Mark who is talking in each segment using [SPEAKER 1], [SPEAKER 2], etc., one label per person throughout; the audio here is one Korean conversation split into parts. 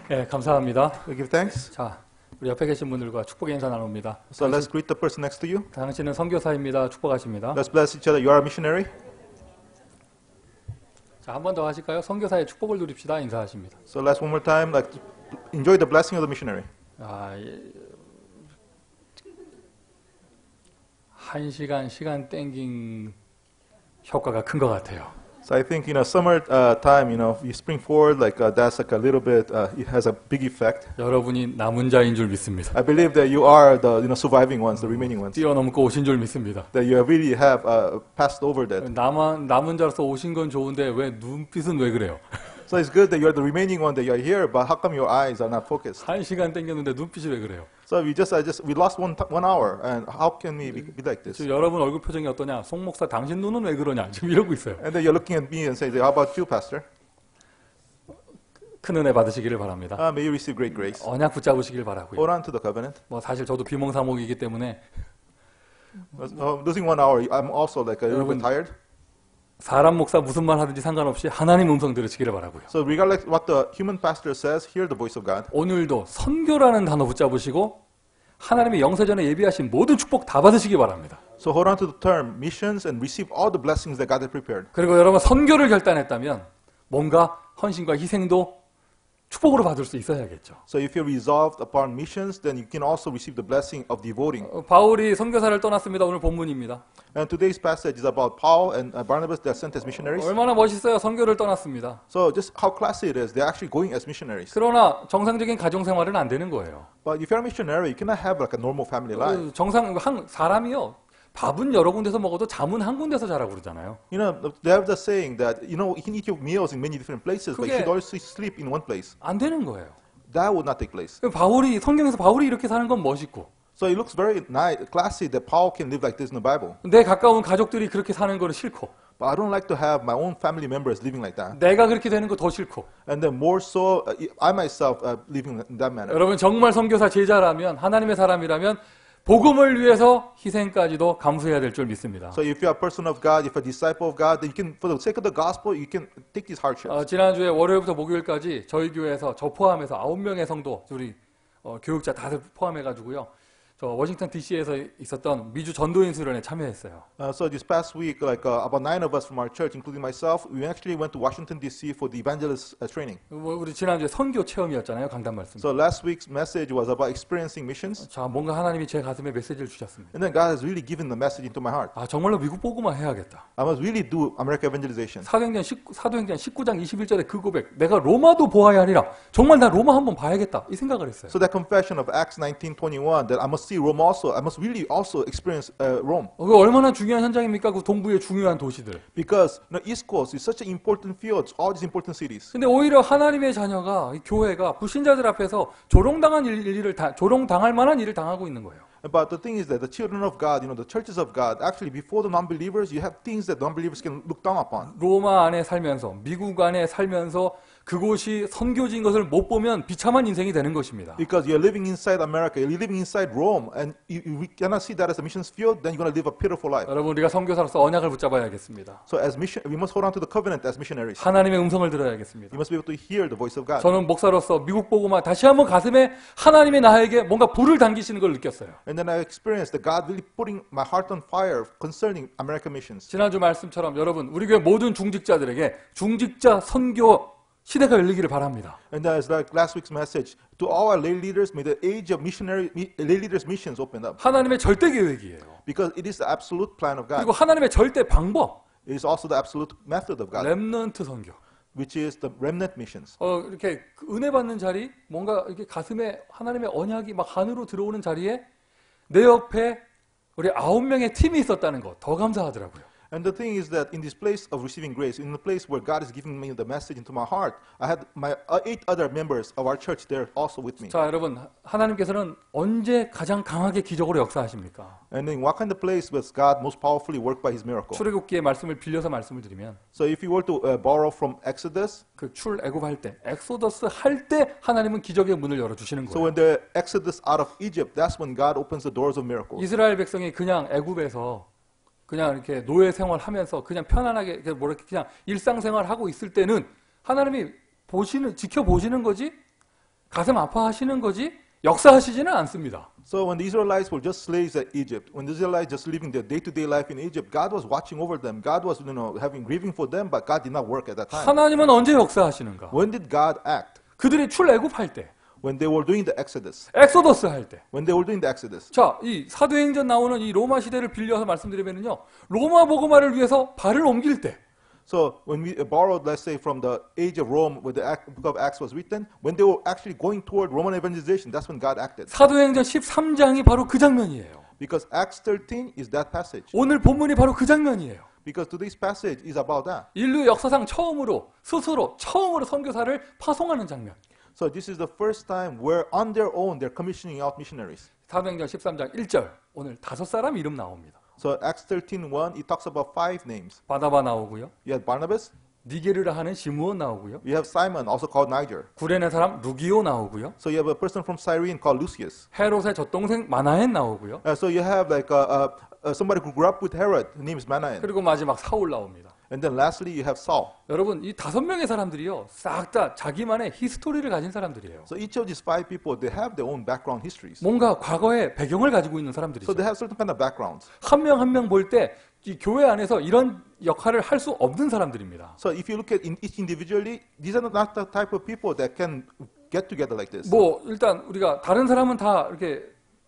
[SPEAKER 1] 네, 감사합니다.
[SPEAKER 2] We give thanks.
[SPEAKER 1] 자, 우리 옆에 계신 분들과 축복의 인사 나눕니다.
[SPEAKER 2] So let's greet the person next to you.
[SPEAKER 1] 당신은 선교사입니다. 축복하십니다.
[SPEAKER 2] Let's bless each other. You are a missionary.
[SPEAKER 1] 자, 한 번 더 하실까요? 선교사의 축복을 누립시다. 인사하십니다.
[SPEAKER 2] So let's one more time, like, enjoy the blessing of the missionary.
[SPEAKER 1] 아, 한 시간 땡긴 효과가 큰 것 같아요.
[SPEAKER 2] So I think, summer time, you spring forward, like that's like a little bit, it has a big effect.
[SPEAKER 1] 여러분이 남은 자인 줄 믿습니다.
[SPEAKER 2] I believe that you are the surviving ones, the remaining ones.
[SPEAKER 1] 뛰어넘고 오신 줄 믿습니다.
[SPEAKER 2] That you really have passed over that.
[SPEAKER 1] 남은 자로서 오신 건 좋은데 왜 눈빛은 왜 그래요?
[SPEAKER 2] So it's good that you're the remaining one, that you're here, but how come your eyes are not focused?
[SPEAKER 1] 한 시간 땡겼는데 눈빛이 왜 그래요?
[SPEAKER 2] So we lost one hour, and how can we be like this?
[SPEAKER 1] 지금 여러분 얼굴 표정이 어떠냐? 송 목사 당신 눈은 왜 그러냐? 지금 이러고 있어요.
[SPEAKER 2] And then you're looking at me and say, how about you, Pastor?
[SPEAKER 1] 큰 은혜 받으시기를 바랍니다.
[SPEAKER 2] May you receive great grace.
[SPEAKER 1] 언약 붙잡으시길 바라고요.
[SPEAKER 2] Hold on to the covenant.
[SPEAKER 1] 뭐 사실 저도 비몽사몽이기 때문에
[SPEAKER 2] Losing 1 hour, I'm also like a little bit tired.
[SPEAKER 1] 사람 목사 무슨 말 하든지 상관없이 하나님 음성 들으시기를 바라고요.
[SPEAKER 2] So regardless what the human pastor says, hear the voice of God.
[SPEAKER 1] 오늘도 선교라는 단어 붙잡으시고 하나님의 영세전에 예비하신 모든 축복 다 받으시기 바랍니다.
[SPEAKER 2] So hold on to the term missions and receive all the blessings that God has prepared.
[SPEAKER 1] 그리고 여러분 선교를 결단했다면 뭔가 헌신과 희생도 축복으로 받을 수 있어야겠죠.
[SPEAKER 2] So if you're resolved upon missions, then you can also receive the blessing of devoting.
[SPEAKER 1] 바울이 선교사를 떠났습니다. 오늘 본문입니다.
[SPEAKER 2] And today's passage is about Paul and Barnabas that are sent as missionaries.
[SPEAKER 1] 얼마나 멋있어요. 선교를 떠났습니다.
[SPEAKER 2] So just how classy it is. They're actually going as missionaries.
[SPEAKER 1] 그러나 정상적인 가정 생활은 안 되는 거예요.
[SPEAKER 2] But if you're a missionary, you cannot have like a normal family life.
[SPEAKER 1] 사람이요. 밥은 여러 군데서 먹어도 잠은 한 군데서 자라고 그러잖아요.
[SPEAKER 2] They have the saying that you can eat your meals in many different places, but you should always sleep in one place.
[SPEAKER 1] 안 되는 거예요.
[SPEAKER 2] That would not take place.
[SPEAKER 1] 성경에서 바울이 이렇게 사는 건 멋있고.
[SPEAKER 2] So it looks very nice, classy that Paul can live like this in the Bible.
[SPEAKER 1] 내 가까운 가족들이 그렇게 사는 거는 싫고.
[SPEAKER 2] But I don't like to have my own family members living like that.
[SPEAKER 1] 내가 그렇게 되는 거 더 싫고.
[SPEAKER 2] And then more so, I myself living in that manner.
[SPEAKER 1] 여러분 정말 선교사 제자라면 하나님의 사람이라면 복음을 위해서 희생까지도 감수해야 될 줄 믿습니다.
[SPEAKER 2] So if you're a person of God, if you're a disciple of God, then you can, for the sake of the gospel, you can take these hardships.
[SPEAKER 1] 지난주에 월요일부터 목요일까지 저희 교회에서 저 포함해서 9명의 성도, 우리 교육자 다들 포함해가지고요. 저 워싱턴 DC에서 있었던 미주 전도인 수련에 참여했어요.
[SPEAKER 2] So this past week, like about 9 of us from our church, including myself, we actually went to Washington D.C. for the evangelist training.
[SPEAKER 1] 우리 지난주에 선교 체험이었잖아요, 강단 말씀.
[SPEAKER 2] So last week's message was about experiencing missions.
[SPEAKER 1] 자, 뭔가 하나님이 제 가슴에 메시지를 주셨습니다.
[SPEAKER 2] And then God has really given the message into my heart.
[SPEAKER 1] 정말로 미국 복음화 해야겠다.
[SPEAKER 2] I must really do American evangelization.
[SPEAKER 1] 사도행전 19장 21절의 그 고백, 내가 로마도 보아야 하리라. 정말 나 로마 한번 봐야겠다. 이 생각을 했어요.
[SPEAKER 2] So that confession of Acts 19:21 that I must see Rome also, I must really also experience Rome.
[SPEAKER 1] 그 얼마나 중요한 현장입니까? 그 동부의 중요한 도시들.
[SPEAKER 2] Because East Coast is such an important field, all these important cities.
[SPEAKER 1] 근데 오히려 하나님의 자녀가, 이 교회가 불신자들 앞에서 조롱당할 만한 일을 당하고 있는 거예요.
[SPEAKER 2] But the thing is that the children of God, the churches of God, actually before the non-believers, you have things that non-believers can look down upon.
[SPEAKER 1] 로마 안에 살면서, 미국 안에 살면서 그곳이 선교지인 것을 못 보면 비참한 인생이 되는 것입니다.
[SPEAKER 2] Because you're living inside America, you're living inside Rome, and we cannot see that as a missions field, then you're going to live a pitiful life.
[SPEAKER 1] 여러분, 우리가 선교사로서 언약을 붙잡아야겠습니다.
[SPEAKER 2] So as we must hold on to the covenant as missionaries.
[SPEAKER 1] 하나님의 음성을 들어야겠습니다.
[SPEAKER 2] You must be able to hear the voice of God.
[SPEAKER 1] 저는 목사로서 미국 복음화 다시 한번 가슴에 하나님의 나에게 뭔가 불을 당기시는 걸 느꼈어요.
[SPEAKER 2] And then I experienced that God really putting my heart on fire concerning American missions.
[SPEAKER 1] 지난주 말씀처럼 여러분, 우리 교회 모든 중직자들에게 중직자 선교 시대가 열리기를 바랍니다.
[SPEAKER 2] And as like last week's message, to all our lay leaders, may the age of lay leaders missions open up.
[SPEAKER 1] 하나님의 절대 계획이에요.
[SPEAKER 2] Because it is the absolute plan of God.
[SPEAKER 1] 그리고 하나님의 절대 방법.
[SPEAKER 2] It is also the absolute method of God.
[SPEAKER 1] 렘넌트 선교.
[SPEAKER 2] Which is the remnant missions.
[SPEAKER 1] 이렇게 은혜 받는 자리, 뭔가 이렇게 가슴에 하나님의 언약이 막 안으로 들어오는 자리에 내 옆에 우리 9명의 팀이 있었다는 거 더 감사하더라고요.
[SPEAKER 2] And the thing is that in this place of receiving grace, in the place where God is giving me the message into my heart, I had my 8 other members of our church there also with me.
[SPEAKER 1] 자, 여러분, 하나님께서는 언제 가장 강하게 기적으로 역사하십니까?
[SPEAKER 2] And in what kind of place was God most powerfully worked by His miracle?
[SPEAKER 1] 출애굽기의 말씀을 빌려서 말씀을 드리면,
[SPEAKER 2] So if you were to borrow from Exodus,
[SPEAKER 1] 그 출애굽할 때, 엑소더스 할 때 하나님은 기적의 문을 열어 주시는
[SPEAKER 2] so
[SPEAKER 1] 거예요.
[SPEAKER 2] when the Exodus out of Egypt, that's when God opens the doors of miracles.
[SPEAKER 1] 이스라엘 백성이 그냥 애굽에서 그냥 이렇게 노예 생활하면서 그냥 편안하게 그냥 일상생활 하고 있을 때는 하나님이 지켜보시는 거지 가슴 아파하시는 거지 역사하시지는 않습니다.
[SPEAKER 2] So when the Israelites were just slaves at Egypt, when the Israelites just living their day-to-day life in Egypt, God was watching over them. God was, having grieving for them, but God did not work at that time.
[SPEAKER 1] 하나님은 언제 역사하시는가?
[SPEAKER 2] When did God act?
[SPEAKER 1] 그들이 출애굽할 때,
[SPEAKER 2] When they were doing the Exodus.
[SPEAKER 1] 엑소더스 할 때.
[SPEAKER 2] When they were doing the Exodus.
[SPEAKER 1] 자, 이 사도행전 나오는 이 로마 시대를 빌려서 말씀드리면요, 로마 복음화를 위해서 발을 옮길 때,
[SPEAKER 2] So when we borrowed, let's say, from the age of Rome, where the book of Acts was written, when they were actually going toward Roman evangelization, that's when God acted.
[SPEAKER 1] 사도행전 13장이 바로 그 장면이에요.
[SPEAKER 2] Because Acts 13 is that passage.
[SPEAKER 1] 오늘 본문이 바로 그 장면이에요.
[SPEAKER 2] Because today's passage is about that.
[SPEAKER 1] 인류 역사상 처음으로 스스로 처음으로 선교사를 파송하는 장면.
[SPEAKER 2] So this is the first time where on their own they're commissioning out missionaries.
[SPEAKER 1] 사도행전 13장 1절 오늘 5사람 이름 나옵니다.
[SPEAKER 2] So Acts 13:1, it talks about 5 names.
[SPEAKER 1] 바나바 나오고요.
[SPEAKER 2] You have Barnabas,
[SPEAKER 1] 니게르라 하는 시므온 나오고요.
[SPEAKER 2] you have Simon, also called Niger.
[SPEAKER 1] 구레네 사람 루기오 나오고요.
[SPEAKER 2] So you have a person from Cyrene called Lucius.
[SPEAKER 1] 헤롯의 젖동생 마나엔 나오고요.
[SPEAKER 2] So you have like somebody who grew up with Herod, his name is Manaen.
[SPEAKER 1] 그리고 마지막 사울 나옵니다.
[SPEAKER 2] And then lastly you have Saul.
[SPEAKER 1] 여러분 이 5명의 사람들이요. 싹 다 자기만의 히스토리를 가진 사람들이에요.
[SPEAKER 2] So each of these 5 people, they have their own background histories.
[SPEAKER 1] 뭔가 과거의 배경을 가지고 있는
[SPEAKER 2] So
[SPEAKER 1] 사람들이죠.
[SPEAKER 2] they have certain kind of backgrounds.
[SPEAKER 1] 한 명 한 명 볼 때 이 교회 안에서 이런 역할을 할 수 없는 saram들입니다.
[SPEAKER 2] So if you look at each individually, these are not the type of people that can get together like this.
[SPEAKER 1] 뭐 일단 우리가 다른 사람은 다 이렇게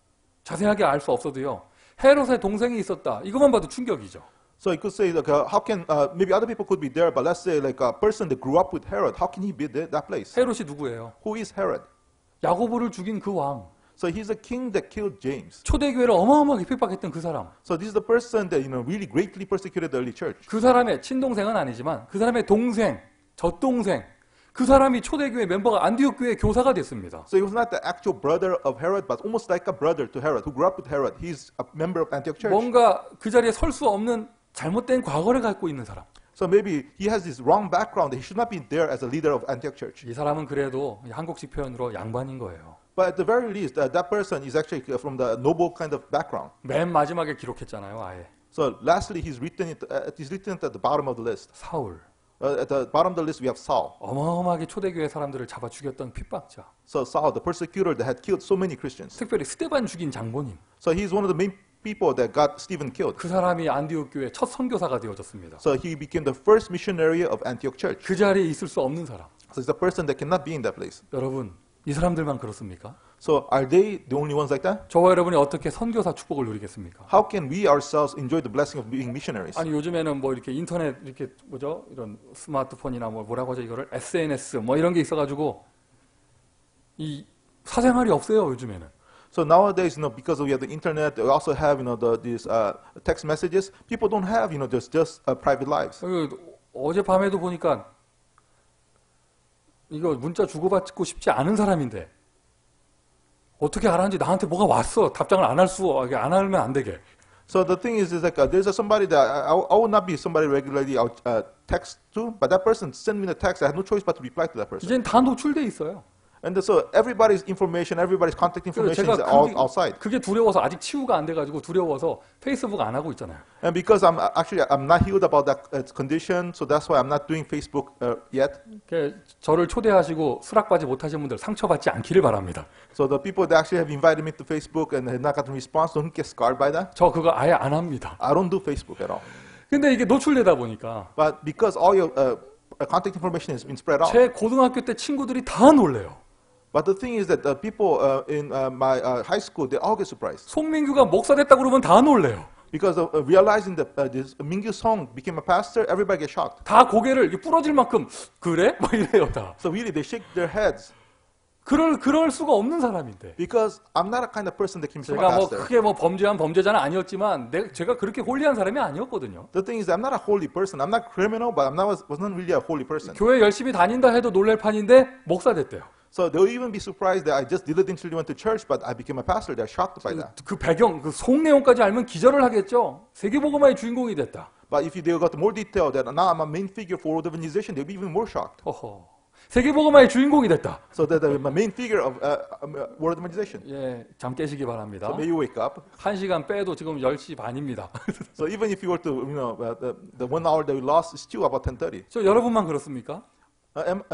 [SPEAKER 1] 자세하게 알 수 없어도요. 헤롯의 동생이 있었다. 이것만 봐도 충격이죠.
[SPEAKER 2] So you could say, like, how can maybe other people could be there, but let's say like a person that grew up with Herod, how can he be there, that place?
[SPEAKER 1] 헤롯이 누구예요?
[SPEAKER 2] Who is Herod?
[SPEAKER 1] 야고보를 죽인 그 왕.
[SPEAKER 2] So he's a king that killed James.
[SPEAKER 1] 초대교회를 어마어마하게 핍박했던 그 사람.
[SPEAKER 2] So this is the person that really greatly persecuted the early church.
[SPEAKER 1] 그 사람의 친동생은 아니지만 그 사람의 동생, 젖동생, 그 사람이 초대교회 멤버가 안디옥 교회 교사가 됐습니다.
[SPEAKER 2] So he was not the actual brother of Herod, but almost like a brother to Herod, who grew up with Herod. He's a member of Antioch Church.
[SPEAKER 1] 뭔가 그 자리에 설 수 없는 잘못된 과거를 갖고 있는 사람.
[SPEAKER 2] So maybe he has this wrong background that he should not be there as a leader of Antioch Church.
[SPEAKER 1] 이 사람은 그래도 한국식 표현으로 양반인 거예요.
[SPEAKER 2] But at the very least, that person is actually from the noble kind of background.
[SPEAKER 1] 맨 마지막에 기록했잖아요, 아예.
[SPEAKER 2] So lastly, he's written at the bottom of the list.
[SPEAKER 1] 사울.
[SPEAKER 2] At the bottom of the list, we have Saul.
[SPEAKER 1] 어마어마하게 초대교회 사람들을 잡아 죽였던 핍박자.
[SPEAKER 2] So Saul, the persecutor that had killed so many Christians.
[SPEAKER 1] 특별히 스데반 죽인 장본인.
[SPEAKER 2] So he's one of the main people that got Stephen killed.
[SPEAKER 1] 그 사람이 안디옥 교회 첫 선교사가 되어졌습니다.
[SPEAKER 2] So he became the first missionary of Antioch Church.
[SPEAKER 1] 그 자리에 있을 수 없는 사람.
[SPEAKER 2] So he's a person that cannot be in that place.
[SPEAKER 1] 여러분, 이 사람들만 그렇습니까?
[SPEAKER 2] So are they the only ones like that?
[SPEAKER 1] 저와 여러분이 어떻게 선교사 축복을 누리겠습니까?
[SPEAKER 2] How can we ourselves enjoy the blessing of being missionaries?
[SPEAKER 1] 아니 요즘에는 뭐 이렇게 인터넷 이렇게 뭐죠? 이런 스마트폰이나 뭐라고 하죠? 이거를 SNS 뭐 이런 게 있어가지고 이 사생활이 없어요 요즘에는.
[SPEAKER 2] So nowadays, because we have the internet, we also have, these text messages. People don't have, just private lives.
[SPEAKER 1] 어젯밤에도 보니까 이거 문자 주고받고 싶지 않은 사람인데 어떻게 알았는지 나한테 뭐가 왔어. 답장을 안 하면 안 되게.
[SPEAKER 2] So the thing is like there's somebody that I would not be somebody regularly I'll text to, but that person sent me the text. I had no choice but to reply to that person.
[SPEAKER 1] 이젠 다 노출돼 있어요.
[SPEAKER 2] And so everybody's information, everybody's contact information is all outside.
[SPEAKER 1] 그게 두려워서 아직 치유가 안 돼가지고 두려워서 페이스북 안 하고 있잖아요.
[SPEAKER 2] And because I'm not healed about that condition, so that's why I'm not doing Facebook yet.
[SPEAKER 1] 저를 초대하시고 수락받지 못하신 분들 상처받지 않기를 바랍니다.
[SPEAKER 2] So the people that actually have invited me to Facebook and have not gotten response don't get scarred by that.
[SPEAKER 1] 저 그거 아예 안 합니다.
[SPEAKER 2] I don't do Facebook at all.
[SPEAKER 1] 근데 이게 노출되다 보니까
[SPEAKER 2] But because all your contact information has been spread out.
[SPEAKER 1] 제 고등학교 때 친구들이 다 놀래요.
[SPEAKER 2] But the thing is that people in my high school, they all get surprised.
[SPEAKER 1] 송민규가 목사 됐다 그러면 다 놀래요.
[SPEAKER 2] Because of realizing that this Mingyu Song became a pastor, everybody gets shocked.
[SPEAKER 1] 다 고개를 부러질 만큼 그래? 막 이래요 다.
[SPEAKER 2] So really, they shake their heads.
[SPEAKER 1] 그럴 수가 없는 사람인데.
[SPEAKER 2] Because I'm not a kind of person that can become a
[SPEAKER 1] 제가 뭐
[SPEAKER 2] pastor.
[SPEAKER 1] 크게 뭐 범죄한 범죄자는 아니었지만 제가 그렇게 홀리한 사람이 아니었거든요.
[SPEAKER 2] The thing is, I'm not a holy person. I'm not criminal, but was not really a holy person.
[SPEAKER 1] 교회 열심히 다닌다 해도 놀랄 판인데 목사 됐대요.
[SPEAKER 2] So they'll even be surprised that I just diligently went to church, but I became a pastor. They're shocked by that.
[SPEAKER 1] 그 배경, 그 속 내용까지 알면 기절을 하겠죠. 세계복음화의 주인공이 됐다.
[SPEAKER 2] But if they got more detail that now I'm a main figure for world evangelization, they'll be even more shocked.
[SPEAKER 1] 어허. 세계복음화의 주인공이 됐다.
[SPEAKER 2] So that I'm a main figure of world evangelization.
[SPEAKER 1] 예, 잠 깨시기 바랍니다.
[SPEAKER 2] So may you wake up.
[SPEAKER 1] 1시간 빼도 지금 10시 반입니다.
[SPEAKER 2] So even if you were to, the 1 hour that we lost is still about 10:30.
[SPEAKER 1] 저 여러분만 그렇습니까?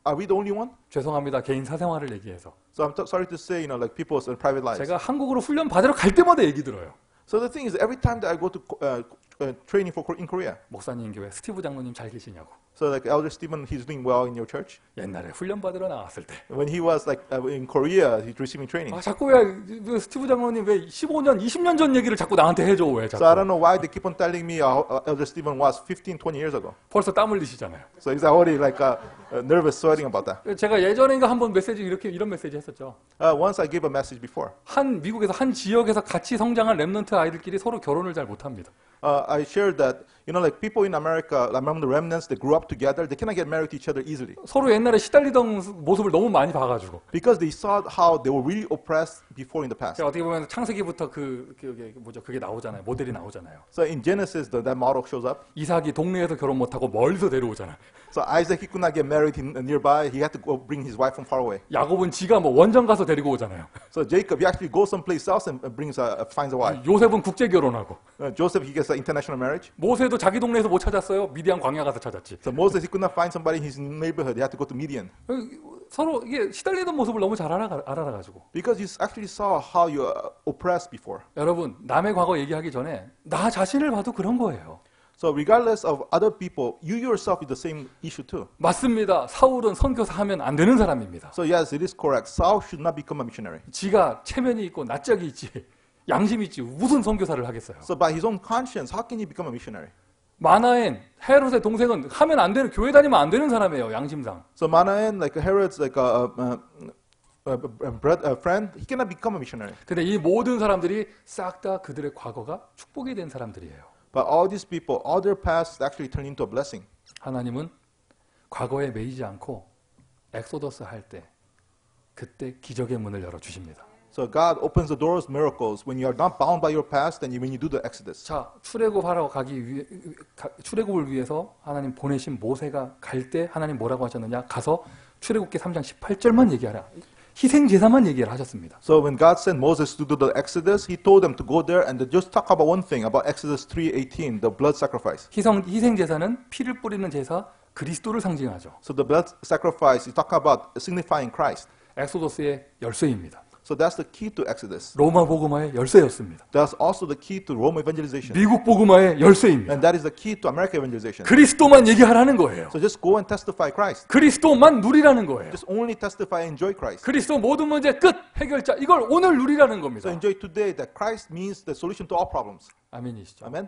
[SPEAKER 2] Are we the only one?
[SPEAKER 1] 죄송합니다. 개인 사생활을 얘기해서.
[SPEAKER 2] So I'm sorry to say, like people's private lives.
[SPEAKER 1] 제가 한국으로 훈련 받으러 갈 때마다 얘기 들어요.
[SPEAKER 2] So the thing is, every time that I go to training in Korea,
[SPEAKER 1] 목사님 교회 스티브 장로님 잘 계시냐고.
[SPEAKER 2] so like Elder Stephen, he's doing well in your church.
[SPEAKER 1] 옛날에 훈련 받으러 나왔을 때.
[SPEAKER 2] When he was like in Korea, he's receiving training.
[SPEAKER 1] 아, 자꾸 왜 스티브 장로님 왜 15년, 20년 전 얘기를 자꾸 나한테 해줘 왜
[SPEAKER 2] So I
[SPEAKER 1] 자꾸.
[SPEAKER 2] don't know why they keep on telling me how Elder Stephen was 15, 20 years ago.
[SPEAKER 1] 벌써 땀 흘리시잖아요.
[SPEAKER 2] So he's already like nervous, sweating about that.
[SPEAKER 1] 제가 예전인가 한번 메시지 이런 메시지 했었죠.
[SPEAKER 2] Once I gave a message before.
[SPEAKER 1] 미국에서 한 지역에서 같이 성장한 렘넌트 아이들끼리 서로 결혼을 잘 못합니다.
[SPEAKER 2] I shared that, like people in America, like among the remnants, they grew up together. They cannot get married to each other easily
[SPEAKER 1] 서로 옛날에 시달리던 모습을 너무 많이 봐가지고.
[SPEAKER 2] because they saw how they were really oppressed before in the past.
[SPEAKER 1] 제가 어떻게 보면 창세기부터 그게 나오잖아요. 모델이 나오잖아요.
[SPEAKER 2] So in Genesis, that model shows up.
[SPEAKER 1] 이삭이 동네에서 결혼 못하고 멀리서 데려오잖아요.
[SPEAKER 2] So Isaac, he could not get married nearby. He had to go bring his wife from far away.
[SPEAKER 1] 야곱은 지가 뭐 원정 가서 데리고 오잖아요.
[SPEAKER 2] So Jacob, he actually goes someplace else and finds a wife.
[SPEAKER 1] 요셉은 국제 결혼하고.
[SPEAKER 2] Joseph, he gets an international marriage.
[SPEAKER 1] 모세도 자기 동네에서 못 찾았어요. 미디안 광야 가서 찾았지.
[SPEAKER 2] So Moses, he could not find somebody in his neighborhood. He had to go to Midian.
[SPEAKER 1] 서로 이게 시달리던 모습을 너무 잘 알아가지고.
[SPEAKER 2] Because he actually saw how you are oppressed before.
[SPEAKER 1] 여러분, 남의 과거 얘기하기 전에 나 자신을 봐도 그런 거예요.
[SPEAKER 2] So regardless of other people, you yourself is the same issue too.
[SPEAKER 1] 맞습니다. 사울은 선교사 하면 안 되는 사람입니다.
[SPEAKER 2] So yes, it is correct. Saul should not become a missionary.
[SPEAKER 1] 지가 체면이 있고 낯짝이 있지, 양심이 있지 무슨 선교사를 하겠어요.
[SPEAKER 2] So by his own conscience, how can he become a missionary?
[SPEAKER 1] 마나엔 헤롯의 동생은 하면 안 되는 교회 다니면 안 되는 사람이에요. 양심상.
[SPEAKER 2] So Manaen, like Herod's like a friend, he cannot become a missionary.
[SPEAKER 1] 근데 이 모든 사람들이 싹 다 그들의 과거가 축복이 된 사람들이에요.
[SPEAKER 2] But all these people, all their past actually turned into a blessing.
[SPEAKER 1] 하나님은 과거에 매이지 않고 엑소더스 할 때 그때 기적의 문을 열어 주십니다.
[SPEAKER 2] So God opens the doors, miracles, when you are not bound by your past and when you do the Exodus.
[SPEAKER 1] 자, 출애굽을 위해서 하나님 보내신 모세가 갈 때 하나님 뭐라고 하셨느냐? 가서 출애굽기 3장 18절만 얘기하라. 희생 제사만 얘기를 하셨습니다.
[SPEAKER 2] So when God sent Moses to do the Exodus, He told them to go there and just talk about one thing, about Exodus 3:18, the blood sacrifice.
[SPEAKER 1] 희생 제사는 피를 뿌리는 제사, 그리스도를 상징하죠.
[SPEAKER 2] So the blood sacrifice, you talk about signifying Christ.
[SPEAKER 1] 엑소더스의 열쇠입니다.
[SPEAKER 2] So that's the key to Exodus.
[SPEAKER 1] 로마 복음화의 열쇠였습니다.
[SPEAKER 2] That's also the key to Rome evangelization.
[SPEAKER 1] 미국 복음화의 열쇠입니다.
[SPEAKER 2] And that is the key to American evangelization.
[SPEAKER 1] 그리스도만 얘기하라는 거예요.
[SPEAKER 2] So just go and testify Christ.
[SPEAKER 1] 그리스도만 누리라는 거예요.
[SPEAKER 2] Just only testify and enjoy Christ.
[SPEAKER 1] 그리스도 모든 문제 끝 해결자 이걸 오늘 누리라는
[SPEAKER 2] So
[SPEAKER 1] 겁니다.
[SPEAKER 2] enjoy today that Christ means the solution to all problems.
[SPEAKER 1] 아멘이시죠.
[SPEAKER 2] Amen.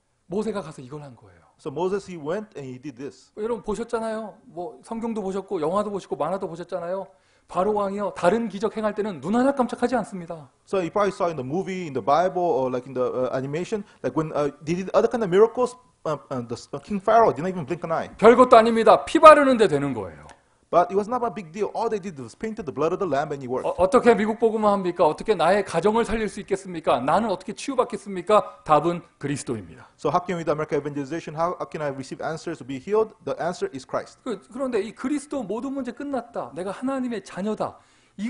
[SPEAKER 1] 모세가 가서 이걸 한 거예요.
[SPEAKER 2] So Moses, he went and he did this.
[SPEAKER 1] 여러분 보셨잖아요. 뭐 성경도 보셨고 영화도 보시고 만화도 보셨잖아요. 바로 왕이요 다른 기적 행할 때는 눈 하나 깜짝하지 않습니다.
[SPEAKER 2] So you probably saw in the movie, in the Bible, or like in the animation, like when they did other kind of miracles, King Pharaoh didn't even blink an eye.
[SPEAKER 1] 별것도 아닙니다. 피 바르는데 되는 거예요.
[SPEAKER 2] But it was not a big deal. All they did was painted the blood of the lamb and it worked.
[SPEAKER 1] 어떻게 미국 복음화 합니까? 어떻게 나의 가정을 살릴 수 있겠습니까? 나는 어떻게 치유받겠습니까? 답은 그리스도입니다.
[SPEAKER 2] So how can we do American evangelization? How can I receive answers to be healed? The answer is Christ.
[SPEAKER 1] 그런데 이 그리스도 모든 문제 끝났다. 내가 하나님의 자녀다.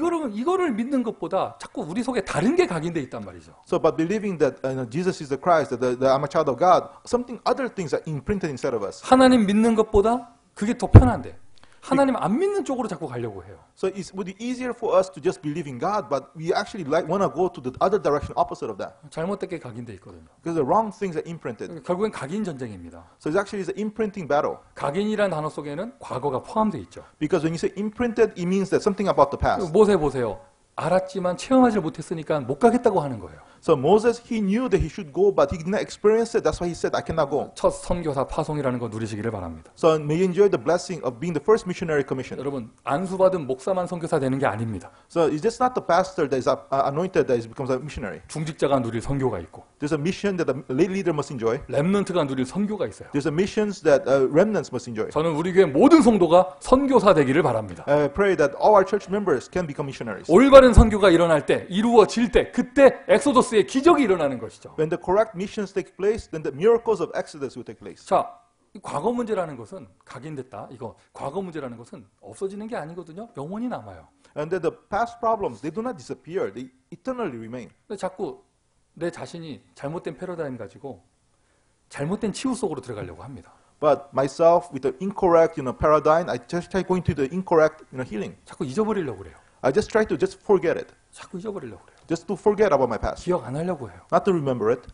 [SPEAKER 1] 이거를 믿는 것보다 자꾸 우리 속에 다른 게 각인돼 있단 말이죠.
[SPEAKER 2] So by believing that Jesus is the Christ, that I'm a child of God, other things are imprinted inside of us.
[SPEAKER 1] 하나님 믿는 것보다 그게 더 편한데 하나님 안 믿는 쪽으로 자꾸 가려고 해요.
[SPEAKER 2] So it would be easier for us to just believe in God, but we actually want to go to the other direction, opposite of that.
[SPEAKER 1] 잘못되게 각인돼 있거든요.
[SPEAKER 2] Because the wrong things are imprinted.
[SPEAKER 1] 결국엔 각인 전쟁입니다.
[SPEAKER 2] So it's actually an imprinting battle.
[SPEAKER 1] 각인이라는 단어 속에는 과거가 포함되어 있죠.
[SPEAKER 2] Because when you say imprinted, it means that something about the past.
[SPEAKER 1] 모세 보세요. 알았지만 체험하지 못했으니까 못 가겠다고 하는 거예요.
[SPEAKER 2] So Moses, he knew that he should go, but he did not experience it. That's why he said, I cannot go.
[SPEAKER 1] 첫 선교사 파송이라는 거 누리시기를 바랍니다.
[SPEAKER 2] So may you enjoy the blessing of being the first missionary commission.
[SPEAKER 1] 여러분 안수받은 목사만 선교사 되는 게 아닙니다.
[SPEAKER 2] So it's just not the pastor that is anointed that becomes a missionary.
[SPEAKER 1] 중직자가 누릴 선교가 있고
[SPEAKER 2] There's a mission that the lay leader must enjoy.
[SPEAKER 1] 렘넌트가 누릴 선교가 있어요.
[SPEAKER 2] There's a missions that remnants must enjoy.
[SPEAKER 1] 저는 우리 교회 모든 성도가 선교사 되기를 바랍니다.
[SPEAKER 2] I pray that all our church members can become missionaries.
[SPEAKER 1] 올바른 선교가 일어날 때, 이루어질 때, 그때 엑소더스의 기적이 일어나는 것이죠.
[SPEAKER 2] When the correct missions take place, then the miracles of Exodus will take place.
[SPEAKER 1] 자, 이 과거 문제라는 것은 각인됐다. 이거 과거 문제라는 것은 없어지는 게 아니거든요. 영원히 남아요.
[SPEAKER 2] And then the past problems, they do not disappear. They eternally remain.
[SPEAKER 1] 근데 자꾸 내 자신이 잘못된 패러다임 가지고 잘못된 치유 속으로 들어가려고 합니다.
[SPEAKER 2] But myself, with the incorrect, paradigm, I just try going to the incorrect, healing.
[SPEAKER 1] 자꾸 잊어버리려고 그래요.
[SPEAKER 2] I just try to just forget it,
[SPEAKER 1] 자꾸 잊어버리려고 그래요.
[SPEAKER 2] just to forget about my past,
[SPEAKER 1] 기억 안 하려고 해요.
[SPEAKER 2] not to remember it.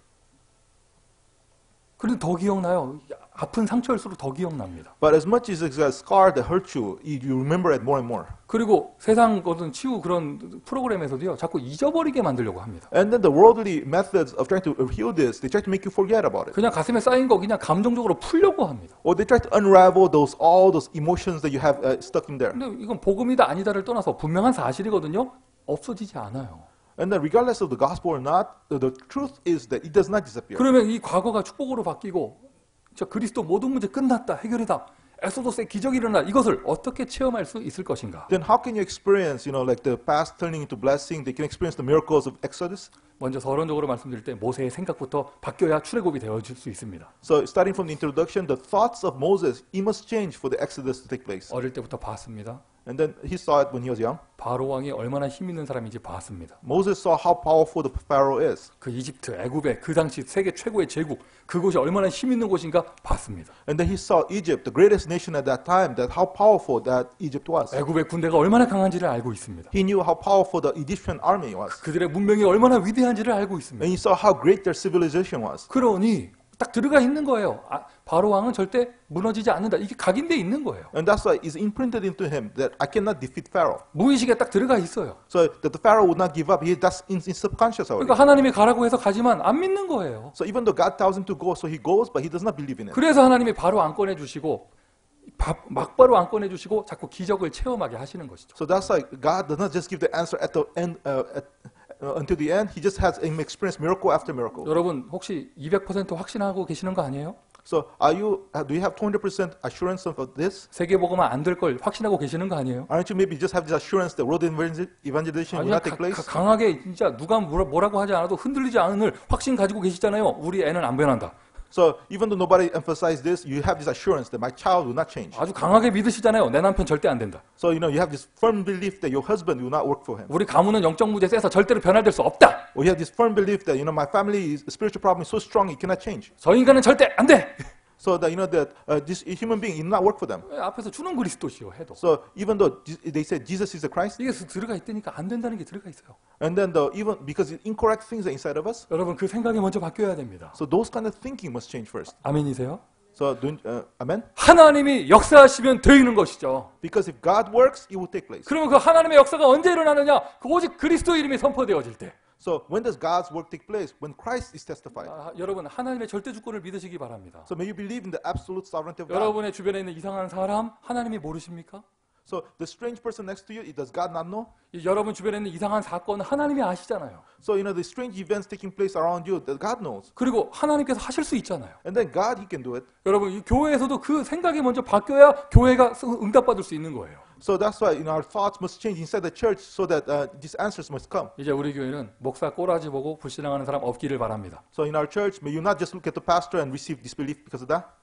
[SPEAKER 1] 그런데 더 기억나요. 아픈 상처일수록 더 기억납니다.
[SPEAKER 2] But as much as it's a scar that hurts you, you remember it more and more.
[SPEAKER 1] 그리고 세상 어떤 치유 그런 프로그램에서도요. 자꾸 잊어버리게 만들려고 합니다.
[SPEAKER 2] And then the worldly methods of trying to heal this, they try to make you forget about it.
[SPEAKER 1] 그냥 가슴에 쌓인 거 그냥 감정적으로 풀려고 합니다.
[SPEAKER 2] Or they try to unravel all those emotions that you have stuck in there.
[SPEAKER 1] 근데 이건 복음이다 아니다를 떠나서 분명한 사실이거든요. 없어지지 않아요.
[SPEAKER 2] And then regardless of the gospel or not, the truth is that it does not disappear.
[SPEAKER 1] 그러면 이 과거가 축복으로 바뀌고 저 그리스도 모든 문제 끝났다. 해결이다. 엑소도스의 기적이 일어나 이것을 어떻게 체험할 수 있을 것인가?
[SPEAKER 2] Then how can you experience, like the past turning into blessing? They can experience the miracles of Exodus.
[SPEAKER 1] 먼저 서론적으로 말씀드릴 때 모세의 생각부터 바뀌어야 출애굽이 되어질 수 있습니다.
[SPEAKER 2] So starting from the introduction, the thoughts of Moses, it must change for the Exodus to take place.
[SPEAKER 1] 어릴 때부터 봤습니다.
[SPEAKER 2] And then he saw it when he was young.
[SPEAKER 1] 바로 왕이 얼마나 힘 있는 사람인지 봤습니다.
[SPEAKER 2] Moses saw how powerful the Pharaoh is.
[SPEAKER 1] 그 이집트, 애굽의 그 당시 세계 최고의 제국, 그곳이 얼마나 힘 있는 곳인가 봤습니다.
[SPEAKER 2] And then he saw Egypt, the greatest nation at that time, that how powerful that Egypt was.
[SPEAKER 1] 애굽의 군대가 얼마나 강한지를 알고 있습니다.
[SPEAKER 2] He knew how powerful the Egyptian army was.
[SPEAKER 1] 그들의 문명이 얼마나 위대한지를 알고 있습니다.
[SPEAKER 2] And he saw how great their civilization was.
[SPEAKER 1] 그러니 딱 들어가 있는 거예요. 바로 왕은 절대 무너지지 않는다. 이게 각인돼 있는 거예요.
[SPEAKER 2] And that's why it's imprinted into him that I cannot defeat Pharaoh.
[SPEAKER 1] 무의식에 딱 들어가 있어요.
[SPEAKER 2] So that the Pharaoh would not give up. That's in subconscious already.
[SPEAKER 1] 그러니까 하나님이 가라고 해서 가지만 안 믿는 거예요.
[SPEAKER 2] So even though God tells him to go, so he goes, but he does not believe in it.
[SPEAKER 1] 그래서 하나님이 바로 안 꺼내주시고 막바로 안 꺼내주시고 자꾸 기적을 체험하게 하시는 것이죠.
[SPEAKER 2] So that's why God does not just give the answer at the end, until the end. He just has him experience miracle after miracle.
[SPEAKER 1] 여러분 혹시 200% 확신하고 계시는 거 아니에요?
[SPEAKER 2] So do you have 200% assurance of this?
[SPEAKER 1] 세계복음화 안 될 걸 확신하고 계시는 거 아니에요?
[SPEAKER 2] Aren't you maybe just have this assurance that world evangelization will not take place?
[SPEAKER 1] 강하게 진짜 누가 뭐라고 하지 않아도 흔들리지 않을 확신 가지고 계시잖아요. 우리 애는 안 변한다.
[SPEAKER 2] So even though nobody emphasized this, you have this assurance that my child will not change.
[SPEAKER 1] 아주 강하게 믿으시잖아요. 내 남편 절대 안 된다.
[SPEAKER 2] So you have this firm belief that your husband will not work for him.
[SPEAKER 1] 우리 가문은 영적 무제 세서 절대로 변화될 수 없다.
[SPEAKER 2] Or you have this firm belief that my family's spiritual problem is so strong it cannot change.
[SPEAKER 1] 저 인간은 절대 안 돼.
[SPEAKER 2] So that that this human being it will not work for them.
[SPEAKER 1] 앞에서 주는 그리스도시요 해도.
[SPEAKER 2] So even though they said Jesus is the Christ,
[SPEAKER 1] 이게 들어가 있다니까 안 된다는 게 들어가 있어요.
[SPEAKER 2] and then even because incorrect things are inside of us,
[SPEAKER 1] 여러분 그 생각이 먼저 바뀌어야 됩니다.
[SPEAKER 2] so those kind of thinking must change first.
[SPEAKER 1] 아멘이세요?
[SPEAKER 2] So amen.
[SPEAKER 1] 하나님이 역사하시면 되는 것이죠.
[SPEAKER 2] Because if God works, it will take place.
[SPEAKER 1] 그러면 그 하나님의 역사가 언제 일어나느냐? 그 오직 그리스도 이름이 선포되어질 때.
[SPEAKER 2] So when does God's work take place? When Christ is testified.
[SPEAKER 1] 여러분 하나님의 절대 주권을 믿으시기 바랍니다.
[SPEAKER 2] So may you believe in the absolute sovereignty of God.
[SPEAKER 1] 여러분의 주변에 있는 이상한 사람 하나님이 모르십니까?
[SPEAKER 2] So the strange person next to you, does God not know?
[SPEAKER 1] 여러분 주변에 있는 이상한 사건 하나님이 아시잖아요.
[SPEAKER 2] So the strange events taking place around you, that God knows.
[SPEAKER 1] 그리고 하나님께서 하실 수 있잖아요.
[SPEAKER 2] And then God, He can do it.
[SPEAKER 1] 여러분 이 교회에서도 그 생각이 먼저 바뀌어야 교회가 응답받을 수 있는 거예요.
[SPEAKER 2] So that's why our thoughts must change inside the church, so that these answers must come.
[SPEAKER 1] 이제 우리 교회는 목사 꼬라지 보고 불신앙하는 사람 없기를 바랍니다.
[SPEAKER 2] So in our church, may you not just look at the pastor and receive disbelief because of that.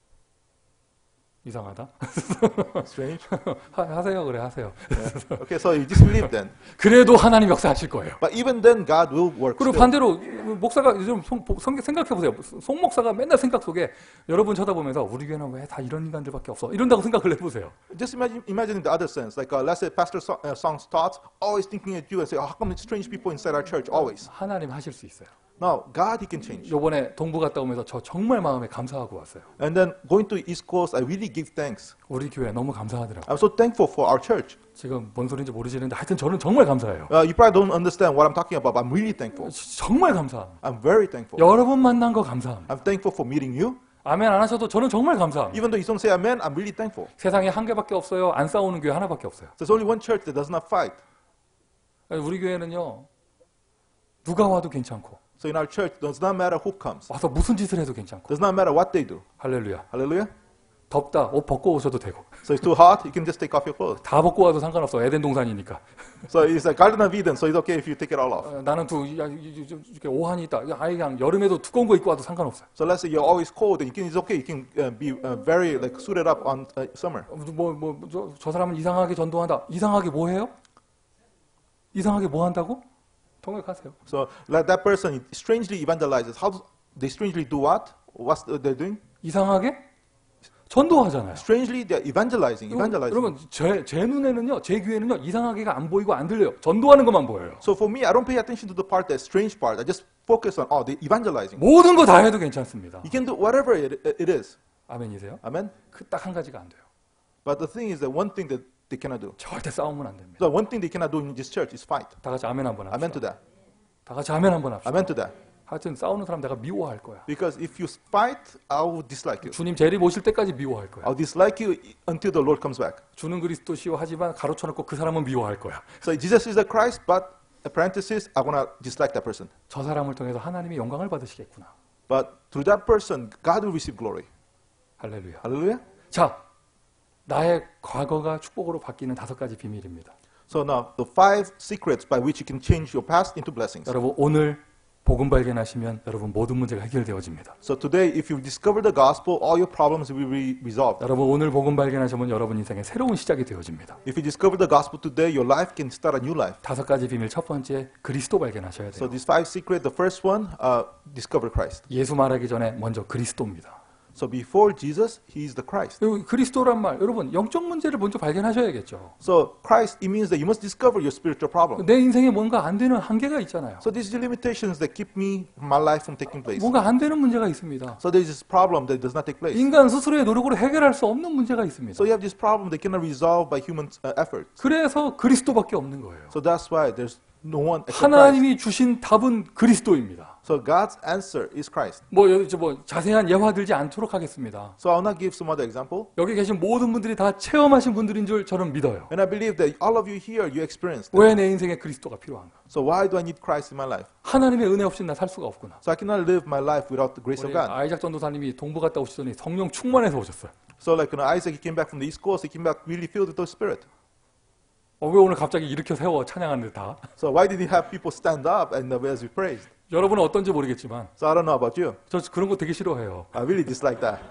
[SPEAKER 1] 이상하다.
[SPEAKER 2] Strange.
[SPEAKER 1] 하세요, 그래 하세요.
[SPEAKER 2] Yeah. Okay, so you disbelieve then.
[SPEAKER 1] 그래도 하나님 역사하실 거예요.
[SPEAKER 2] But even then, God will work.
[SPEAKER 1] 그리고
[SPEAKER 2] still.
[SPEAKER 1] 반대로 목사가 요즘 생각해 보세요. 송 목사가 맨날 생각 속에 여러분 쳐다보면서 우리 교회는 왜 다 이런 인간들밖에 없어? 이런다고 생각을 해보세요.
[SPEAKER 2] Just imagine the other sense. Like let's say Pastor Song's thoughts, always thinking at you and say, how come strange people inside our church always?
[SPEAKER 1] 하나님 하실 수 있어요.
[SPEAKER 2] No, God, He can change.
[SPEAKER 1] 요번에 동부 갔다 오면서 저 정말 마음에 감사하고 왔어요.
[SPEAKER 2] And then going to East Coast, I really give thanks.
[SPEAKER 1] 우리 교회 너무 감사하더라고요.
[SPEAKER 2] I'm so thankful for our church.
[SPEAKER 1] 지금 뭔 소리인지 모르시는데 하여튼 저는 정말 감사해요.
[SPEAKER 2] You probably don't understand what I'm talking about, but I'm really thankful.
[SPEAKER 1] 정말 감사합니다.
[SPEAKER 2] I'm very thankful.
[SPEAKER 1] 여러분 만난 거 감사합니다.
[SPEAKER 2] I'm thankful for meeting you.
[SPEAKER 1] 아멘 안 하셔도 저는 정말 감사합니다.
[SPEAKER 2] Even though you don't say amen, I'm really thankful.
[SPEAKER 1] 세상에 한 개밖에 없어요. 안 싸우는 교회 하나밖에 없어요.
[SPEAKER 2] There's only one church that does not fight.
[SPEAKER 1] 우리 교회는요. 누가 와도 괜찮고
[SPEAKER 2] So in our church, it does not matter who comes.
[SPEAKER 1] 와서 무슨 짓을 해도 괜찮고
[SPEAKER 2] Does not matter what they do.
[SPEAKER 1] 할렐루야.
[SPEAKER 2] Hallelujah.
[SPEAKER 1] 덥다 옷 벗고 오셔도 되고
[SPEAKER 2] So it's too hot, you can just take off your clothes.
[SPEAKER 1] 다 벗고 와도 상관없어. 에덴 동산이니까.
[SPEAKER 2] So it's a Garden of Eden, so it's okay if you take it all off.
[SPEAKER 1] 나는 이렇게 오한이 있다. 아예 그냥 여름에도 두꺼운 거 입고 와도 상관없어요.
[SPEAKER 2] So let's say you're always cold, and it's okay. You can be very suited up on summer.
[SPEAKER 1] 저 사람은 이상하게 전도한다. 이상하게 뭐 해요? 이상하게 뭐 한다고? 통역하세요.
[SPEAKER 2] So like that person strangely evangelizes. How do they strangely do what? What's they're doing?
[SPEAKER 1] 이상하게 전도하잖아요.
[SPEAKER 2] Strangely, they're evangelizing.
[SPEAKER 1] 여러분, 제 눈에는요, 제 귀에는요, 이상하게가 안 보이고 안 들려요. 전도하는 것만 보여요.
[SPEAKER 2] So for me, I don't pay attention to the part, that strange part. I just focus on, they're evangelizing.
[SPEAKER 1] 모든 거 다 해도 괜찮습니다.
[SPEAKER 2] You can do whatever it is.
[SPEAKER 1] 아멘이세요?
[SPEAKER 2] Amen?
[SPEAKER 1] 그 딱 한 가지가 안 돼요.
[SPEAKER 2] But the thing is that one thing that they cannot do.
[SPEAKER 1] 절대 싸우면 안 됩니다.
[SPEAKER 2] So one thing they cannot do in this church is fight.
[SPEAKER 1] 다 같이 아멘 한번
[SPEAKER 2] Amen to
[SPEAKER 1] 합시다.
[SPEAKER 2] that.
[SPEAKER 1] 다 같이 아멘 한번 합시다.
[SPEAKER 2] Amen to that.
[SPEAKER 1] 하여튼 싸우는 사람 내가 미워할 거야.
[SPEAKER 2] Because if you fight, I will dislike you.
[SPEAKER 1] 주님 재림 오실 때까지 미워할 거야.
[SPEAKER 2] I'll dislike you until the Lord comes back.
[SPEAKER 1] 주는 그리스도시요 하지만 가로쳐놓고 그 사람은 미워할 거야.
[SPEAKER 2] So Jesus is the Christ, but parenthesis, I'm gonna dislike that person.
[SPEAKER 1] 저 사람을 통해서 하나님이 영광을 받으시겠구나.
[SPEAKER 2] But through that person, God will receive glory.
[SPEAKER 1] 할렐루야.
[SPEAKER 2] Hallelujah.
[SPEAKER 1] 자, 나의 과거가 축복으로 바뀌는 5가지 비밀입니다.
[SPEAKER 2] So now, the 5 secrets by which you can change your past into blessings.
[SPEAKER 1] 여러분 오늘 복음 발견하시면 여러분 모든 문제가 해결되어집니다.
[SPEAKER 2] So today, if you discover the gospel, all your problems will be resolved.
[SPEAKER 1] 여러분 오늘 복음 발견하시면 여러분 인생의 새로운 시작이 되어집니다.
[SPEAKER 2] If you discover the gospel today, your life can start a new life.
[SPEAKER 1] 5가지 비밀 첫 번째 그리스도 발견하셔야
[SPEAKER 2] So
[SPEAKER 1] 돼요.
[SPEAKER 2] these 5 secrets, the first one, discover Christ.
[SPEAKER 1] 예수 말하기 전에 먼저 그리스도입니다.
[SPEAKER 2] So before Jesus, He is the Christ.
[SPEAKER 1] 여러분, 그리스도란 말 여러분 영적 문제를 먼저 발견하셔야겠죠.
[SPEAKER 2] So Christ, it means that you must discover your spiritual problem.
[SPEAKER 1] 내 인생에 뭔가 안 되는 한계가 있잖아요.
[SPEAKER 2] So these are limitations that keep my life from taking place.
[SPEAKER 1] 뭔가 안 되는 문제가 있습니다.
[SPEAKER 2] So there is this problem that does not take place.
[SPEAKER 1] 인간 스스로의 노력으로 해결할 수 없는 문제가 있습니다.
[SPEAKER 2] So you have this problem that cannot resolve by human effort.
[SPEAKER 1] 그래서 그리스도밖에 없는 거예요.
[SPEAKER 2] So that's why there's no one except Christ.
[SPEAKER 1] 하나님이 주신 답은 그리스도입니다.
[SPEAKER 2] So God's answer is Christ.
[SPEAKER 1] 뭐 자세한 예화 들지 않도록 하겠습니다.
[SPEAKER 2] So I'll not give some other example.
[SPEAKER 1] 여기 계신 모든 분들이 다 체험하신 분들인 줄 저는 믿어요.
[SPEAKER 2] And I believe that all of you here, you experienced.
[SPEAKER 1] 왜 내 인생에 그리스도가 필요한가?
[SPEAKER 2] So why do I need Christ in my life?
[SPEAKER 1] 하나님의 은혜 없이는 나 살 수가 없구나.
[SPEAKER 2] So I cannot live my life without the grace of
[SPEAKER 1] 우리
[SPEAKER 2] God.
[SPEAKER 1] 아이작 전도사님이 동부 갔다 오시더니 성령 충만해서 오셨어요.
[SPEAKER 2] So like Isaac, he came back from the East Coast, he came back really filled with the Spirit.
[SPEAKER 1] 왜 오늘 갑자기 일으켜 세워 찬양하는데 다?
[SPEAKER 2] So why did he have people stand up and as we praised?
[SPEAKER 1] 여러분은 어떤지 모르겠지만
[SPEAKER 2] So I don't know about you.
[SPEAKER 1] 저 그런 거 되게 싫어해요.
[SPEAKER 2] I really dislike that.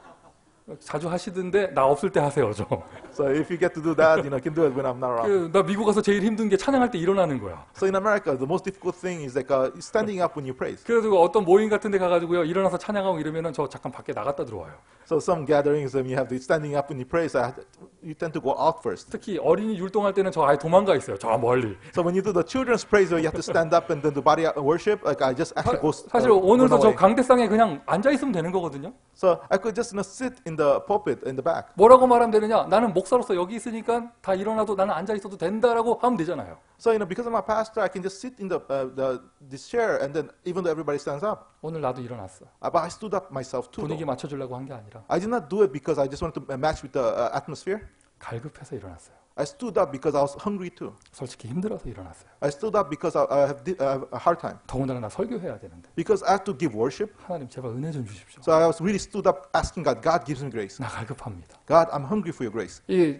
[SPEAKER 1] 자주 하시던데 나 없을 때 하세요 좀.
[SPEAKER 2] So if you get to do that, you can do it when I'm not around.
[SPEAKER 1] 나 미국 가서 제일 힘든 게 찬양할 때 일어나는 거야.
[SPEAKER 2] So in America, the most difficult thing is like standing up when you praise.
[SPEAKER 1] 그래서 어떤 모임 같은 데 가가지고요 일어나서 찬양하고 이러면은 저 잠깐 밖에 나갔다 들어와요.
[SPEAKER 2] So some gatherings, when you have the standing up when you praise, you tend to go out first.
[SPEAKER 1] 특히 어린이 율동할 때는 저 아예 도망가 있어요. 저 멀리.
[SPEAKER 2] So when you do the children's praise, where you have to stand up and then the body worship, like I just actually go.
[SPEAKER 1] 사실 오늘도 저
[SPEAKER 2] away.
[SPEAKER 1] 강대상에 그냥 앉아 있으면 되는 거거든요.
[SPEAKER 2] So I could just sit in the pulpit in the back.
[SPEAKER 1] 뭐라고 말하면 되느냐? 나는 목사로서 여기 있으니까 다 일어나도 나는 앉아 있어도 된다라고 하면 되잖아요.
[SPEAKER 2] So because I'm a pastor, I can just sit in this chair, and then even though everybody stands up,
[SPEAKER 1] 오늘 나도 일어났어.
[SPEAKER 2] but I stood up myself too.
[SPEAKER 1] 분위기
[SPEAKER 2] Though.
[SPEAKER 1] 맞춰주려고 한 게 아니라
[SPEAKER 2] I did not do it because I just wanted to match with the atmosphere.
[SPEAKER 1] 갈급해서 일어났어요.
[SPEAKER 2] I stood up because I was hungry too.
[SPEAKER 1] 솔직히 힘들어서 일어났어요.
[SPEAKER 2] I stood up because I have a hard time.
[SPEAKER 1] 더군다나 나 설교해야 되는데
[SPEAKER 2] Because I have to give worship.
[SPEAKER 1] 하나님 제발 은혜 좀 주십시오.
[SPEAKER 2] So I was really stood up asking God, God gives me grace.
[SPEAKER 1] 나 갈급합니다.
[SPEAKER 2] God, I'm hungry for your grace.
[SPEAKER 1] 이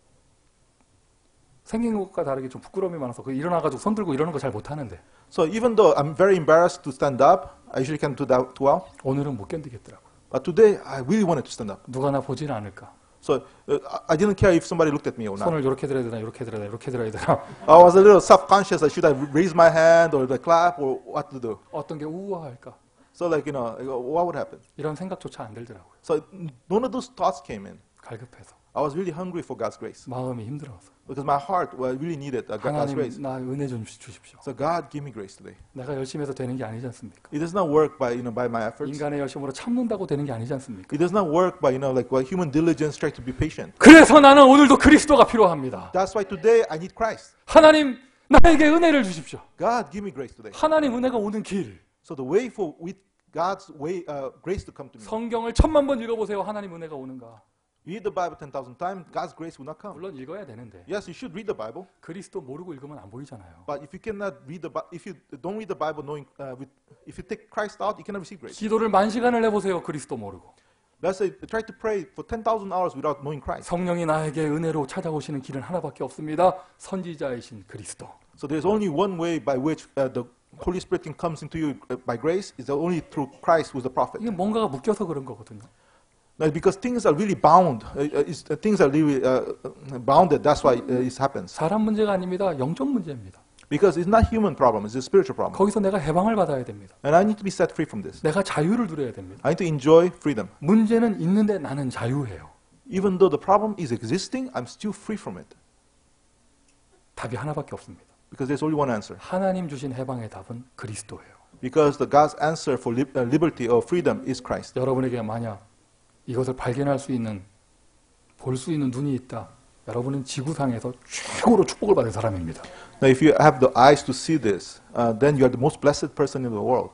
[SPEAKER 1] 생긴 것과 다르게 좀 부끄러움이 많아서 그 일어나가지고 손 들고 이러는 거 잘 못하는데
[SPEAKER 2] So even though I'm very embarrassed to stand up, I usually can't do that too well.
[SPEAKER 1] 오늘은 못 견디겠더라고.
[SPEAKER 2] But today, I really wanted to stand up.
[SPEAKER 1] 누가 나 보지는 않을까.
[SPEAKER 2] So I didn't care if somebody looked at me or not.
[SPEAKER 1] 손을 이렇게 들어야 되나 이렇게 들어야 되나 이렇게 들어야 되나
[SPEAKER 2] I was a little self-conscious. Should I raise my hand or clap or what to do?
[SPEAKER 1] 어떤 게 우아할까
[SPEAKER 2] So like, what would happen?
[SPEAKER 1] 이런 생각조차 안 들더라고요.
[SPEAKER 2] So none of those thoughts came in.
[SPEAKER 1] 갈급해서
[SPEAKER 2] I was really hungry for God's grace.
[SPEAKER 1] 마음이 힘들어서
[SPEAKER 2] Because my heart really needed God's
[SPEAKER 1] 하나님
[SPEAKER 2] grace.
[SPEAKER 1] 나 은혜 좀 주십시오.
[SPEAKER 2] So God, give me grace today.
[SPEAKER 1] 내가 열심히 해서 되는 게 아니지 않습니까?
[SPEAKER 2] It does not work by my efforts.
[SPEAKER 1] 인간의 열심으로 참는다고 되는 게 아니지 않습니까?
[SPEAKER 2] It does not work by human diligence try to be patient.
[SPEAKER 1] 그래서 나는 오늘도 그리스도가 필요합니다.
[SPEAKER 2] That's why today I need Christ.
[SPEAKER 1] 하나님 나에게 은혜를 주십시오.
[SPEAKER 2] God, give me grace today.
[SPEAKER 1] 하나님 은혜가 오는 길.
[SPEAKER 2] So the way for with God's way grace to come to me.
[SPEAKER 1] 성경을 1000만 번 읽어보세요. 하나님 은혜가 오는가?
[SPEAKER 2] Read the Bible 10,000 times. God's grace will not come.
[SPEAKER 1] 물론 읽어야 되는데
[SPEAKER 2] Yes, you should read the Bible.
[SPEAKER 1] 그리스도 모르고 읽으면 안 보이잖아요.
[SPEAKER 2] But if you cannot read if you don't read the Bible knowing, if you take Christ out, you cannot receive grace.
[SPEAKER 1] 기도를 10,000시간을 해보세요. 그리스도 모르고.
[SPEAKER 2] Let's say try to pray for 10,000 hours without knowing Christ.
[SPEAKER 1] 성령이 나에게 은혜로 찾아오시는 길은 하나밖에 없습니다. 선지자이신 그리스도.
[SPEAKER 2] So there's only one way by which the Holy Spirit can come into you by grace is only through Christ, who's the prophet.
[SPEAKER 1] 이게 뭔가가 묶여서 그런 거거든요.
[SPEAKER 2] Because things are really bound. Things are really bounded. That's why it happens.
[SPEAKER 1] 사람 문제가 아닙니다. 영적 문제입니다.
[SPEAKER 2] Because it's not human problem, it's a spiritual problem.
[SPEAKER 1] 거기서 내가 해방을 받아야 됩니다.
[SPEAKER 2] And I need to be set free from this.
[SPEAKER 1] 내가 자유를 누려야 됩니다.
[SPEAKER 2] I need to enjoy freedom.
[SPEAKER 1] 문제는 있는데 나는 자유해요.
[SPEAKER 2] Even though the problem is existing, I'm still free from it.
[SPEAKER 1] 답이 하나밖에 없습니다.
[SPEAKER 2] Because there's only one answer.
[SPEAKER 1] 하나님 주신 해방의 답은 그리스도예요.
[SPEAKER 2] Because the God's answer for liberty or freedom is Christ.
[SPEAKER 1] 여러분에게 만약 이것을 발견할 수 있는, 볼 수 있는 눈이 있다. 여러분은 지구상에서 최고로 축복을 받은 사람입니다.
[SPEAKER 2] Now, if you have the eyes to see this, then you are the most blessed person in the world.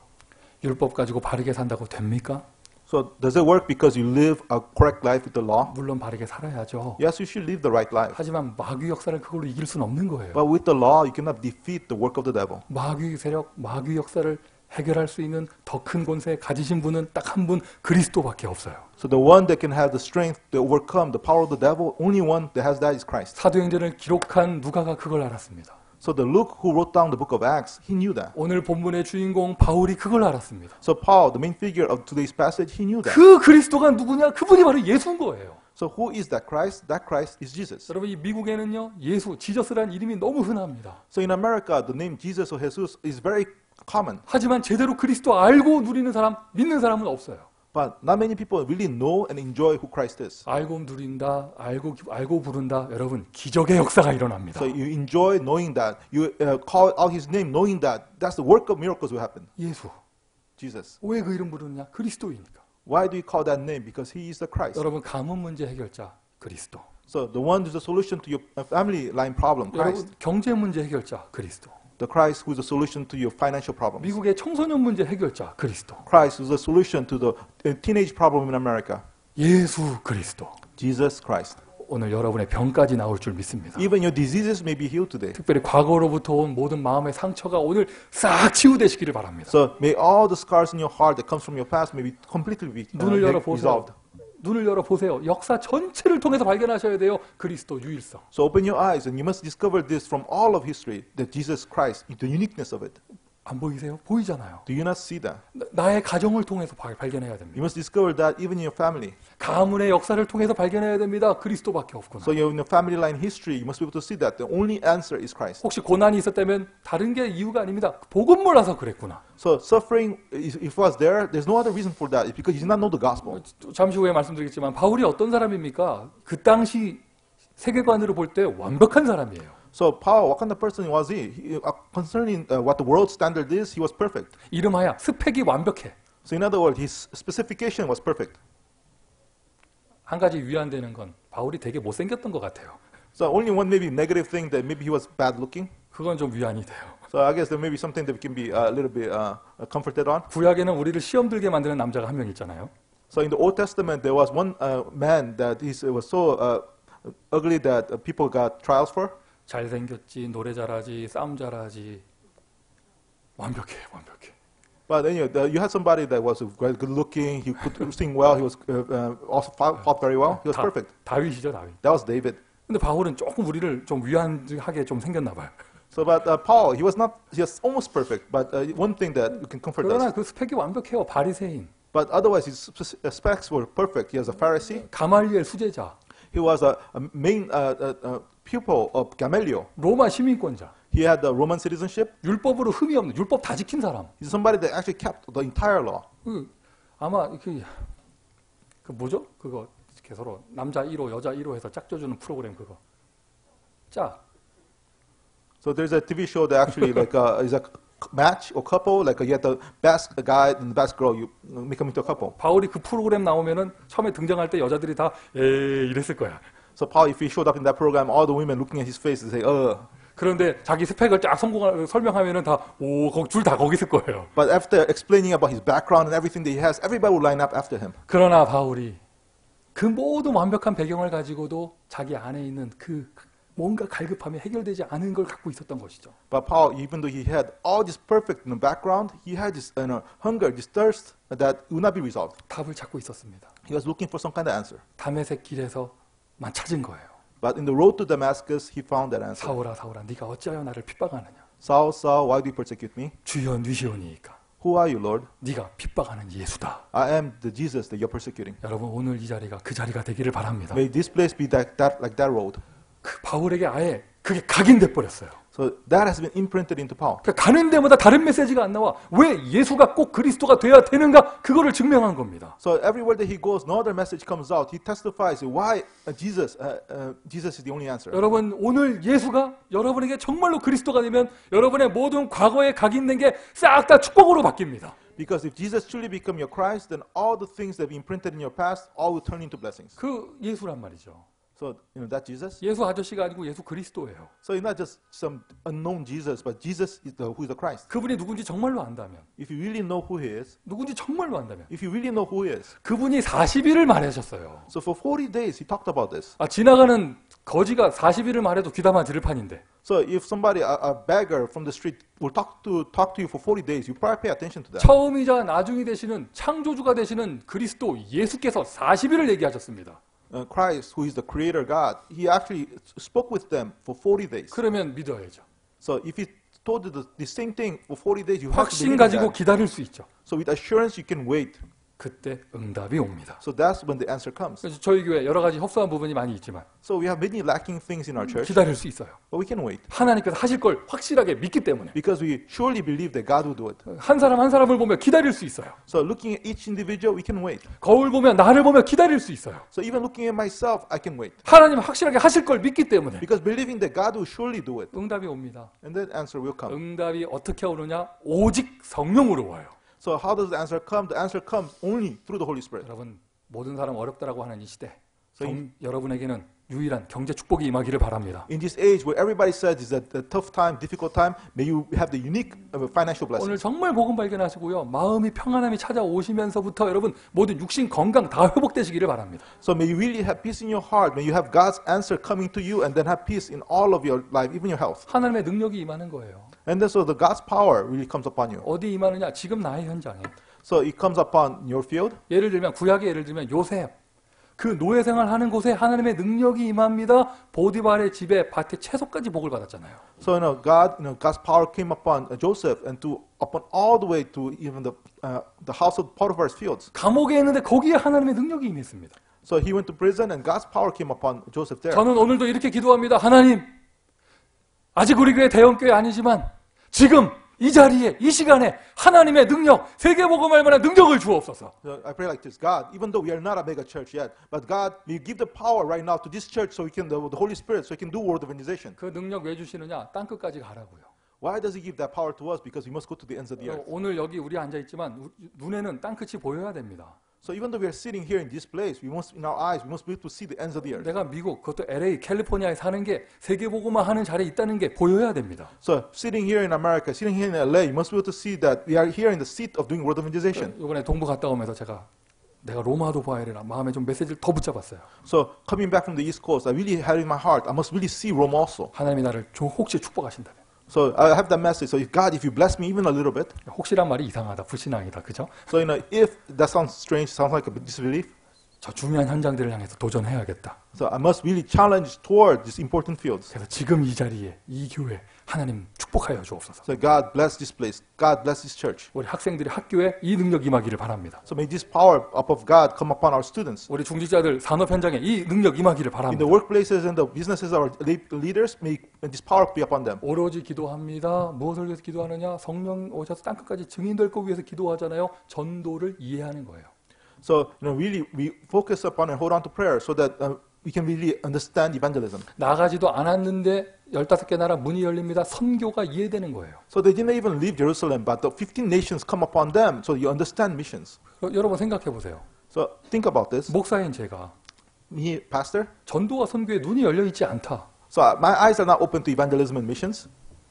[SPEAKER 1] 율법 가지고 바르게 산다고 됩니까?
[SPEAKER 2] So, does it work because you live a correct life with the law?
[SPEAKER 1] 물론 바르게 살아야죠.
[SPEAKER 2] Yes, you should live the right life.
[SPEAKER 1] 하지만 마귀 역사를 그걸로 이길 수는 없는 거예요.
[SPEAKER 2] But with the law, you cannot defeat the work of the devil.
[SPEAKER 1] 마귀 세력, 마귀 역사를 해결할 수 있는 더 큰 권세 가지신 분은 딱 한 분 그리스도밖에 없어요.
[SPEAKER 2] So the one that can have the strength to overcome the power of the devil, only one that has that is Christ.
[SPEAKER 1] 사도행전을 기록한 누가가 그걸 알았습니다.
[SPEAKER 2] So the Luke who wrote down the book of Acts, he knew that.
[SPEAKER 1] 오늘 본문의 주인공 바울이 그걸 알았습니다.
[SPEAKER 2] So Paul, the main figure of today's passage, he knew that.
[SPEAKER 1] 그 그리스도가 누구냐? 그분이 바로 예수인 거예요.
[SPEAKER 2] So who is that Christ? That Christ is Jesus.
[SPEAKER 1] 여러분 이 미국에는요 예수, 지저스라는 이름이 너무 흔합니다.
[SPEAKER 2] So in America, the name Jesus or Jesus is very common.
[SPEAKER 1] 하지만 제대로 그리스도 알고 누리는 사람, 믿는 사람은 없어요.
[SPEAKER 2] But not many people really know and enjoy who Christ is.
[SPEAKER 1] 알고 누린다, 알고 부른다. 여러분 기적의 역사가 일어납니다.
[SPEAKER 2] So you enjoy knowing that. You call out His name knowing that. That's the work of miracles will happen.
[SPEAKER 1] 예수.
[SPEAKER 2] Jesus.
[SPEAKER 1] 왜 그 이름 부르느냐? 그리스도이니까.
[SPEAKER 2] Why do you call that name? Because He is the Christ.
[SPEAKER 1] 여러분 가문 문제 해결자 그리스도.
[SPEAKER 2] So the one who's the solution to your family line problem, Christ.
[SPEAKER 1] 여러분 경제 문제 해결자 그리스도.
[SPEAKER 2] The Christ who is the solution to your financial problems.
[SPEAKER 1] 미국의 청소년 문제 해결자 그리스도.
[SPEAKER 2] Christ is the solution to the teenage problem in America.
[SPEAKER 1] 예수 그리스도.
[SPEAKER 2] Jesus Christ.
[SPEAKER 1] 오늘 여러분의 병까지 나올 줄 믿습니다.
[SPEAKER 2] Even your diseases may be healed today.
[SPEAKER 1] 특별히 과거로부터 온 모든 마음의 상처가 오늘 싹 치유되시기를 바랍니다.
[SPEAKER 2] So may all the scars in your heart that comes from your past may be completely
[SPEAKER 1] 눈을 열어 보세요.
[SPEAKER 2] resolved.
[SPEAKER 1] 눈을 열어 보세요. 역사 전체를 통해서 발견하셔야 돼요. 그리스도 유일성.
[SPEAKER 2] So open your eyes and you must discover this from all of history, that Jesus Christ, the uniqueness of it.
[SPEAKER 1] 안 보이세요? 보이잖아요.
[SPEAKER 2] Do you not see that?
[SPEAKER 1] 나의 가정을 통해서 발견해야 됩니다.
[SPEAKER 2] You must discover that even in your family.
[SPEAKER 1] 가문의 역사를 통해서 발견해야 됩니다. 그리스도밖에 없구나.
[SPEAKER 2] So in your family line history, you must be able to see that. The only answer is Christ.
[SPEAKER 1] 혹시 고난이 있었다면 다른 게 이유가 아닙니다. 복음 몰라서 그랬구나.
[SPEAKER 2] So suffering, if it was there, there's no other reason for that. It's because you did not know the gospel.
[SPEAKER 1] 잠시 후에 말씀드리겠지만 바울이 어떤 사람입니까? 그 당시 세계관으로 볼 때 완벽한 사람이에요.
[SPEAKER 2] So Paul, what kind of person was he? Concerning what the world standard is, he was perfect.
[SPEAKER 1] 이름하여 스펙이 완벽해.
[SPEAKER 2] So in other words, his specification was perfect.
[SPEAKER 1] 한 가지 위안되는 건 바울이 되게 못생겼던 것 같아요.
[SPEAKER 2] So only one maybe negative thing that maybe he was bad looking.
[SPEAKER 1] 그건 좀 위안이 돼요.
[SPEAKER 2] So I guess there may be something that we can be a little bit comforted on.
[SPEAKER 1] 구약에는 우리를 시험 들게 만드는 남자가 한 명 있잖아요.
[SPEAKER 2] So in the Old Testament, there was one man that was so ugly that people got trials for.
[SPEAKER 1] 잘생겼지, 노래 잘하지, 싸움 잘하지. 완벽해.
[SPEAKER 2] But anyway, you had somebody that was quite good looking. He could sing well. He was also fought very well. He was perfect.
[SPEAKER 1] 다윗이죠, 다윗.
[SPEAKER 2] That was David.
[SPEAKER 1] 근데 바울은 조금 우리를 좀 위안하게 좀 생겼나 봐요.
[SPEAKER 2] So, but Paul, he was almost perfect. But one thing that you can comfort
[SPEAKER 1] 그러나
[SPEAKER 2] us.
[SPEAKER 1] 그 스펙이 완벽해요. 바리새인.
[SPEAKER 2] But otherwise, his specs were perfect. He was a Pharisee.
[SPEAKER 1] 가말리엘 수제자.
[SPEAKER 2] He was a main pupil of Gamaliel.
[SPEAKER 1] 로마 시민권자.
[SPEAKER 2] He had the Roman citizenship.
[SPEAKER 1] 율법으로 흠이 없는, 율법 다 지킨 사람.
[SPEAKER 2] He's somebody that actually kept the entire law.
[SPEAKER 1] 아마 그 뭐죠? 그거 이렇게 서로 남자 1호, 여자 1호 해서 짝져주는 프로그램 그거. 짝.
[SPEAKER 2] So there's a TV show that actually is a match or couple. Like you have the best guy and the best girl. You make them into a couple.
[SPEAKER 1] 바울이 그 프로그램 나오면은 처음에 등장할 때 여자들이 다 이랬을 거야.
[SPEAKER 2] So Paul, if he showed up in that program, all the women looking at his face and say,
[SPEAKER 1] 그런데 자기 스펙을 쫙 설명하면은 다 줄 다 거기 있을 거예요.
[SPEAKER 2] But after explaining about his background and everything that he has, everybody will line up after him.
[SPEAKER 1] 그러나 바울이 그 모든 완벽한 배경을 가지고도 자기 안에 있는 그 뭔가 갈급함이 해결되지 않은 걸 갖고 있었던 것이죠.
[SPEAKER 2] But Paul, even though he had all this perfect in the background, he had this hunger, this thirst that would not be resolved.
[SPEAKER 1] 답을 찾고 있었습니다.
[SPEAKER 2] He was looking for some kind of answer.
[SPEAKER 1] 다메섹 길에서만 찾은 거예요.
[SPEAKER 2] But in the road to Damascus, he found that answer.
[SPEAKER 1] 사울아 사울아 네가 어찌하여 나를 핍박하느냐.
[SPEAKER 2] Saul, Saul, why do you persecute me?
[SPEAKER 1] 주여 니시오니이까.
[SPEAKER 2] Who are you, Lord?
[SPEAKER 1] 네가 핍박하는 예수다.
[SPEAKER 2] I am the Jesus that you're persecuting.
[SPEAKER 1] 여러분 오늘 이 자리가 그 자리가 되기를 바랍니다.
[SPEAKER 2] May this place be like that road.
[SPEAKER 1] 그 바울에게 아예 그게 각인돼 버렸어요.
[SPEAKER 2] So So that has been imprinted into Paul.
[SPEAKER 1] 그러니까 가는 데마다 다른 메시지가 안 나와. 왜 예수가 꼭 그리스도가 돼야 되는가? 그거를 증명한 겁니다.
[SPEAKER 2] So everywhere that he goes, no other message comes out. He testifies why Jesus is the only answer.
[SPEAKER 1] 여러분, 오늘 예수가 여러분에게 정말로 그리스도가 되면 여러분의 모든 과거에 각인된 게 싹 다 축복으로 바뀝니다.
[SPEAKER 2] Because if Jesus truly become your Christ, then all the things that have been imprinted in your past, all will turn into blessings.
[SPEAKER 1] 그 예수란 말이죠.
[SPEAKER 2] So that Jesus.
[SPEAKER 1] 예수 아저씨가 아니고 예수 그리스도예요.
[SPEAKER 2] So it's not just some unknown Jesus, but Jesus is who is the Christ.
[SPEAKER 1] 그분이 누군지 정말로 안다면,
[SPEAKER 2] If you really know who he is,
[SPEAKER 1] 누군지 정말로 안다면,
[SPEAKER 2] if you really know who he is.
[SPEAKER 1] 그분이 40일을 말하셨어요.
[SPEAKER 2] So for 40 days he talked about this.
[SPEAKER 1] 지나가는 거지가 40일을 말해도 귀담아 들을 판인데.
[SPEAKER 2] So if somebody, a beggar from the street, will talk to you for 40 days, you probably pay attention to that.
[SPEAKER 1] 처음이자 나중이 되시는 창조주가 되시는 그리스도 예수께서 40일을 얘기하셨습니다.
[SPEAKER 2] Christ, who is the creator God, he actually spoke with them for 40 days.
[SPEAKER 1] 그러면 믿어야죠.
[SPEAKER 2] So if he told you the same thing for 40 days, you have to
[SPEAKER 1] 확신
[SPEAKER 2] believe
[SPEAKER 1] 가지고
[SPEAKER 2] that.
[SPEAKER 1] 기다릴 수 있죠.
[SPEAKER 2] So with assurance, you can wait.
[SPEAKER 1] 그때 응답이 옵니다.
[SPEAKER 2] So that's when the answer comes.
[SPEAKER 1] 그래서 저희 교회 여러 가지 협소한 부분이 많이 있지만
[SPEAKER 2] So we have many lacking things in our church,
[SPEAKER 1] 기다릴 수 있어요.
[SPEAKER 2] but we can wait.
[SPEAKER 1] 하나님께서 하실 걸 확실하게 믿기 때문에
[SPEAKER 2] Because we surely believe that God will do it.
[SPEAKER 1] 한 사람 한 사람을 보며 기다릴 수 있어요.
[SPEAKER 2] So looking at each individual, we can wait.
[SPEAKER 1] 거울 보며 나를 보며 기다릴 수 있어요.
[SPEAKER 2] So even looking at myself, I can wait.
[SPEAKER 1] 하나님 확실하게 하실 걸 믿기 때문에
[SPEAKER 2] Because believing that God will surely do it.
[SPEAKER 1] 응답이 옵니다.
[SPEAKER 2] And that answer will come.
[SPEAKER 1] 응답이 어떻게 오느냐? 오직 성령으로 와요.
[SPEAKER 2] So how does the answer come? The answer comes only through the Holy Spirit.
[SPEAKER 1] 여러분, 모든 사람 어렵다라고 하는 이 시대,
[SPEAKER 2] So
[SPEAKER 1] 여러분에게는 유일한 경제 축복이 임하기를 바랍니다.
[SPEAKER 2] in this age where everybody says is that the tough time, difficult time, may you have the unique financial
[SPEAKER 1] 오늘
[SPEAKER 2] blessings.
[SPEAKER 1] 정말 복음 발견하시고요. 마음이 평안함이 찾아오시면서부터 여러분 모든 육신 건강 다 회복되시기를 바랍니다.
[SPEAKER 2] So may you really have peace in your heart. May you have God's answer coming to you, and then have peace in all of your life, even your health.
[SPEAKER 1] 하나님의 능력이 임하는 거예요.
[SPEAKER 2] And then so the God's power really comes upon you.
[SPEAKER 1] 어디 임하느냐? 지금 나의 현장에.
[SPEAKER 2] So it comes upon your field.
[SPEAKER 1] 예를 들면 구약의 예를 들면 요셉. 그 노예 생활하는 곳에 하나님의 능력이 임합니다. 보디발의 집에 밭에 채소까지 복을 받았잖아요.
[SPEAKER 2] So God's power came upon Joseph and upon all the way to even the house of Potiphar's fields.
[SPEAKER 1] 감옥에 있는데 거기에 하나님의 능력이 임했습니다.
[SPEAKER 2] So he went to prison and God's power came upon Joseph there.
[SPEAKER 1] 저는 오늘도 이렇게 기도합니다. 하나님, 아직 우리 교회 대형교회 아니지만 지금 이 자리에 이 시간에 하나님의 능력, 세계복음할 만한 능력을 주옵소서.
[SPEAKER 2] So I pray like this: God, even though we are not a mega church yet, but God, may you give the power right now to this church so we can the Holy Spirit so we can do word evangelization.
[SPEAKER 1] 그 능력 왜 주시느냐? 땅 끝까지 가라고요.
[SPEAKER 2] Why does He give that power to us? Because we must go to the ends of the earth.
[SPEAKER 1] 오늘 여기 우리 앉아 있지만 눈에는 땅 끝이 보여야 됩니다.
[SPEAKER 2] So even though we are sitting here in this place, we must, in our eyes, we must be able to see the ends of the earth.
[SPEAKER 1] 내가 미국, 그것도 LA, 캘리포니아에 사는 게 세계복음화 하는 자리에 있다는 게 보여야 됩니다.
[SPEAKER 2] So sitting here in America, sitting here in LA, you must be able to see that we are here in the seat of doing word evangelization.
[SPEAKER 1] 이번에 동부 갔다 오면서 내가 로마도 봐야 되나 마음에 좀 메시지를 더 붙잡았어요.
[SPEAKER 2] So coming back from the East Coast, I really had in my heart, I must really see Rome also.
[SPEAKER 1] 하나님이 나를 혹시 축복하신다면.
[SPEAKER 2] So I have that message. So if God, if you bless me even a little bit,
[SPEAKER 1] 혹시란 말이 이상하다, 불신앙이다, 그죠?
[SPEAKER 2] so if that sounds strange, sounds like a disbelief,
[SPEAKER 1] 저 중요한 현장들을 향해서 도전해야겠다.
[SPEAKER 2] so I must really challenge toward these important fields.
[SPEAKER 1] 그래서 지금 이 자리에 이 교회 하나님 축복하여 주옵소서.
[SPEAKER 2] So God bless this place. God bless this church.
[SPEAKER 1] 우리 학생들이 학교에 이 능력 임하기를 바랍니다.
[SPEAKER 2] So may this power up of God come upon our students.
[SPEAKER 1] 우리 중직자들 산업 현장에 이 능력 임하기를
[SPEAKER 2] In
[SPEAKER 1] 바랍니다.
[SPEAKER 2] the workplaces and the businesses, our leaders, may this power be upon them.
[SPEAKER 1] 오로지 기도합니다. 무엇을 위해서 기도하느냐? 성령 오셔서 땅끝까지 증인될 거 위해서 기도하잖아요. 전도를 이해하는 거예요.
[SPEAKER 2] So really, we focus upon and hold on to prayer so that we can really understand evangelism.
[SPEAKER 1] 나가지도 않았는데 15개 나라 문이 열립니다. 선교가 이해되는 거예요.
[SPEAKER 2] So they didn't even leave Jerusalem, but the 15 nations come upon them, so you understand missions.
[SPEAKER 1] 여러분 생각해 보세요.
[SPEAKER 2] So think about this.
[SPEAKER 1] 목사인 제가
[SPEAKER 2] Me, pastor.
[SPEAKER 1] 전도와 선교에 눈이 열려 있지 않다.
[SPEAKER 2] So my eyes are not open to evangelism and missions.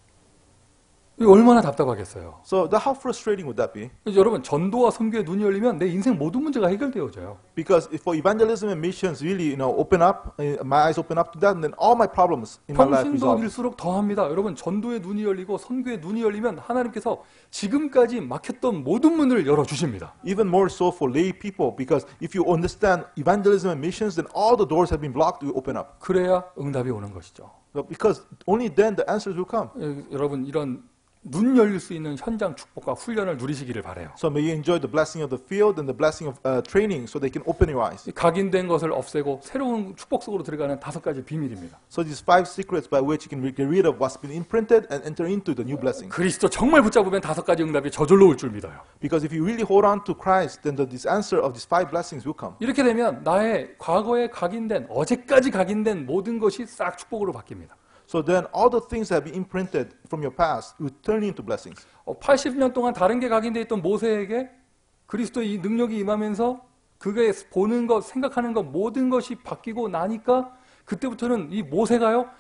[SPEAKER 1] 이거 얼마나 답답하겠어요.
[SPEAKER 2] So how frustrating would that be?
[SPEAKER 1] 여러분 전도와 선교에 눈이 열리면 내 인생 모든 문제가 해결되어져요.
[SPEAKER 2] Because if for evangelism and missions really, open up, my eyes open up to that, then all my problems in my life
[SPEAKER 1] 평신도
[SPEAKER 2] resolve.
[SPEAKER 1] 일수록 더합니다. 여러분 전도에 눈이 열리고 선교에 눈이 열리면 하나님께서 지금까지 막혔던 모든 문을 열어주십니다.
[SPEAKER 2] Even more so for lay people, because if you understand evangelism and missions, then all the doors have been blocked will open up.
[SPEAKER 1] 그래야 응답이 오는 것이죠.
[SPEAKER 2] Because only then the answers will come.
[SPEAKER 1] 여러분 이런 눈 열릴 수 있는 현장 축복과 훈련을 누리시기를 바래요.
[SPEAKER 2] So may you enjoy the blessing of the field and the blessing of training so they can open your eyes.
[SPEAKER 1] 각인된 것을 없애고 새로운 축복 속으로 들어가는 5가지 비밀입니다.
[SPEAKER 2] So these 5 secrets by which you can get rid of what's been imprinted and enter into the new blessings.
[SPEAKER 1] 그리스도 정말 붙잡으면 5가지 응답이 저절로 올 줄 믿어요.
[SPEAKER 2] Because if you really hold on to Christ, then this answer of these 5 blessings will come.
[SPEAKER 1] 이렇게 되면 나의 과거에 각인된 어제까지 각인된 모든 것이 싹 축복으로 바뀝니다.
[SPEAKER 2] So then all the things that have been imprinted from your past will turn into blessings.
[SPEAKER 1] 80년 동안 다른 게 각인되어 있던 모세에게 그리스도의 이 능력이 임하면서 그게 보는 것, 생각하는 것 모든 것이 바뀌고 나니까 그때부터는 이 모세가요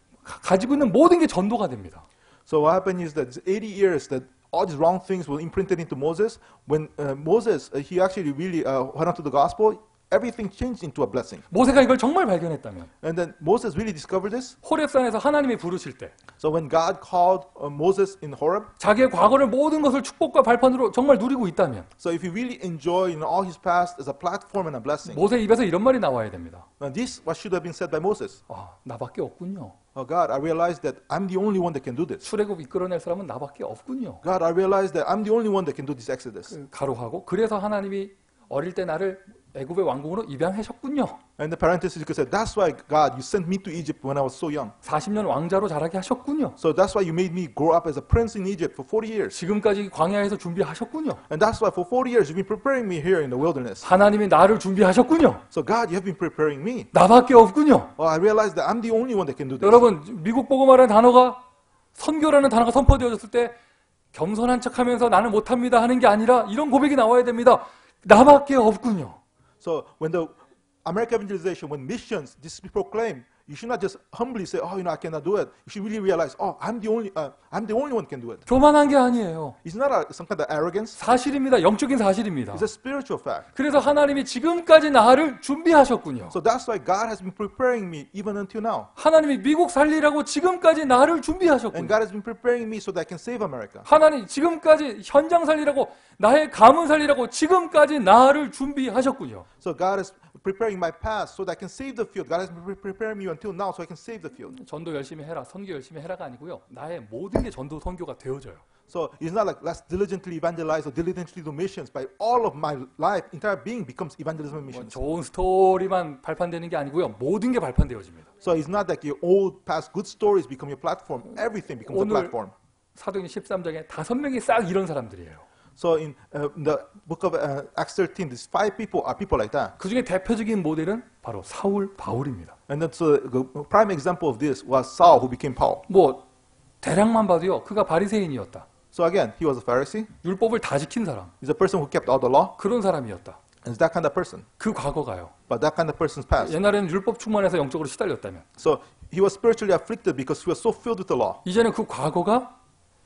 [SPEAKER 1] 가지고 있는 모든 게 전도가 됩니다.
[SPEAKER 2] So what happened is that 80 years that all these wrong things were imprinted into Moses. When Moses, he actually really went on to the gospel, everything changed into a blessing.
[SPEAKER 1] 모세가 이걸 정말 발견했다면
[SPEAKER 2] And then Moses really discovered this.
[SPEAKER 1] 호렙산에서 하나님이 부르실 때
[SPEAKER 2] So when God called Moses in Horeb,
[SPEAKER 1] 자기의 과거를 모든 것을 축복과 발판으로 정말 누리고 있다면
[SPEAKER 2] so if he really enjoyed all his past as a platform and a blessing,
[SPEAKER 1] 모세 입에서 이런 말이 나와야 됩니다.
[SPEAKER 2] this what should have been said by Moses.
[SPEAKER 1] 나밖에 없군요.
[SPEAKER 2] Oh God, I realized that I'm the only one that can do this.
[SPEAKER 1] 출애굽 이끌어낼 사람은 나밖에 없군요.
[SPEAKER 2] God, I realized that I'm the only one that can do this Exodus.
[SPEAKER 1] 가로하고 그래서 하나님이 어릴 때 나를 애굽의 왕궁으로 입양하셨군요.
[SPEAKER 2] And the parenthesis you could say, that's why God, you sent me to Egypt when I was so young.
[SPEAKER 1] 40년 왕자로 자라게 하셨군요.
[SPEAKER 2] So that's why you made me grow up as a prince in Egypt for 40 years.
[SPEAKER 1] 지금까지 광야에서 준비하셨군요.
[SPEAKER 2] And that's why for 40 years you've been preparing me here in the wilderness.
[SPEAKER 1] 하나님이 나를 준비하셨군요.
[SPEAKER 2] So God, you have been preparing me.
[SPEAKER 1] 나밖에 없군요.
[SPEAKER 2] Oh, I realized that I'm the only one that can do this.
[SPEAKER 1] 여러분, 미국 복음화라는 단어가 선교라는 단어가 선포되어졌을 때 겸손한 척하면서 나는 못합니다 하는 게 아니라 이런 고백이 나와야 됩니다. 나밖에 없군요.
[SPEAKER 2] So when the American evangelization, when missions, this is proclaimed, you should not just humbly say, oh, I cannot do it. You should really realize, oh, I'm the only one who can do it.
[SPEAKER 1] 교만한 게 아니에요.
[SPEAKER 2] It's not some kind of arrogance.
[SPEAKER 1] 사실입니다. 영적인 사실입니다.
[SPEAKER 2] It's a spiritual fact.
[SPEAKER 1] 그래서 하나님이 지금까지 나를 준비하셨군요.
[SPEAKER 2] So that's why God has been preparing me even until now.
[SPEAKER 1] 하나님이 미국 살리라고 지금까지 나를
[SPEAKER 2] And
[SPEAKER 1] 준비하셨군요.
[SPEAKER 2] God has been preparing me so that I can save America.
[SPEAKER 1] 하나님 지금까지 현장 살리라고 나의 가문 살리라고 지금까지 나를 준비하셨군요.
[SPEAKER 2] So God is preparing my past so that I can save the field. God has been preparing me until now so I can save the field.
[SPEAKER 1] 전도 열심히 해라, 선교 열심히 해라가 아니고요. 나의 모든 게 전도 선교가 되어져요.
[SPEAKER 2] So it's not like let's diligently evangelize or diligently do missions. By all of my life, entire being becomes evangelism and missions.
[SPEAKER 1] 좋은 스토리만 발판되는 게 아니고요. 모든 게 발판되어집니다.
[SPEAKER 2] So it's not like your old past good stories become your platform. Everything becomes a
[SPEAKER 1] 오늘
[SPEAKER 2] platform.
[SPEAKER 1] 사도행 13장에 5명이 싹 이런 사람들이에요.
[SPEAKER 2] So in the book of Acts 13, these 5 people are people like that.
[SPEAKER 1] 그 중에 대표적인 모델은 바로 사울, 바울입니다.
[SPEAKER 2] And then so the prime example of this was Saul, who became Paul.
[SPEAKER 1] 뭐 대략만 봐도요. 그가 바리새인이었다.
[SPEAKER 2] So again, he was a Pharisee.
[SPEAKER 1] 율법을 다 지킨 사람.
[SPEAKER 2] He's a person who kept all the law.
[SPEAKER 1] 그런 사람이었다.
[SPEAKER 2] And it's that kind of person.
[SPEAKER 1] 그 과거가요.
[SPEAKER 2] But that kind of person's past.
[SPEAKER 1] 옛날에는 율법 충만해서 영적으로 시달렸다면
[SPEAKER 2] So he was spiritually afflicted because he was so filled with the law.
[SPEAKER 1] 이제는 그 과거가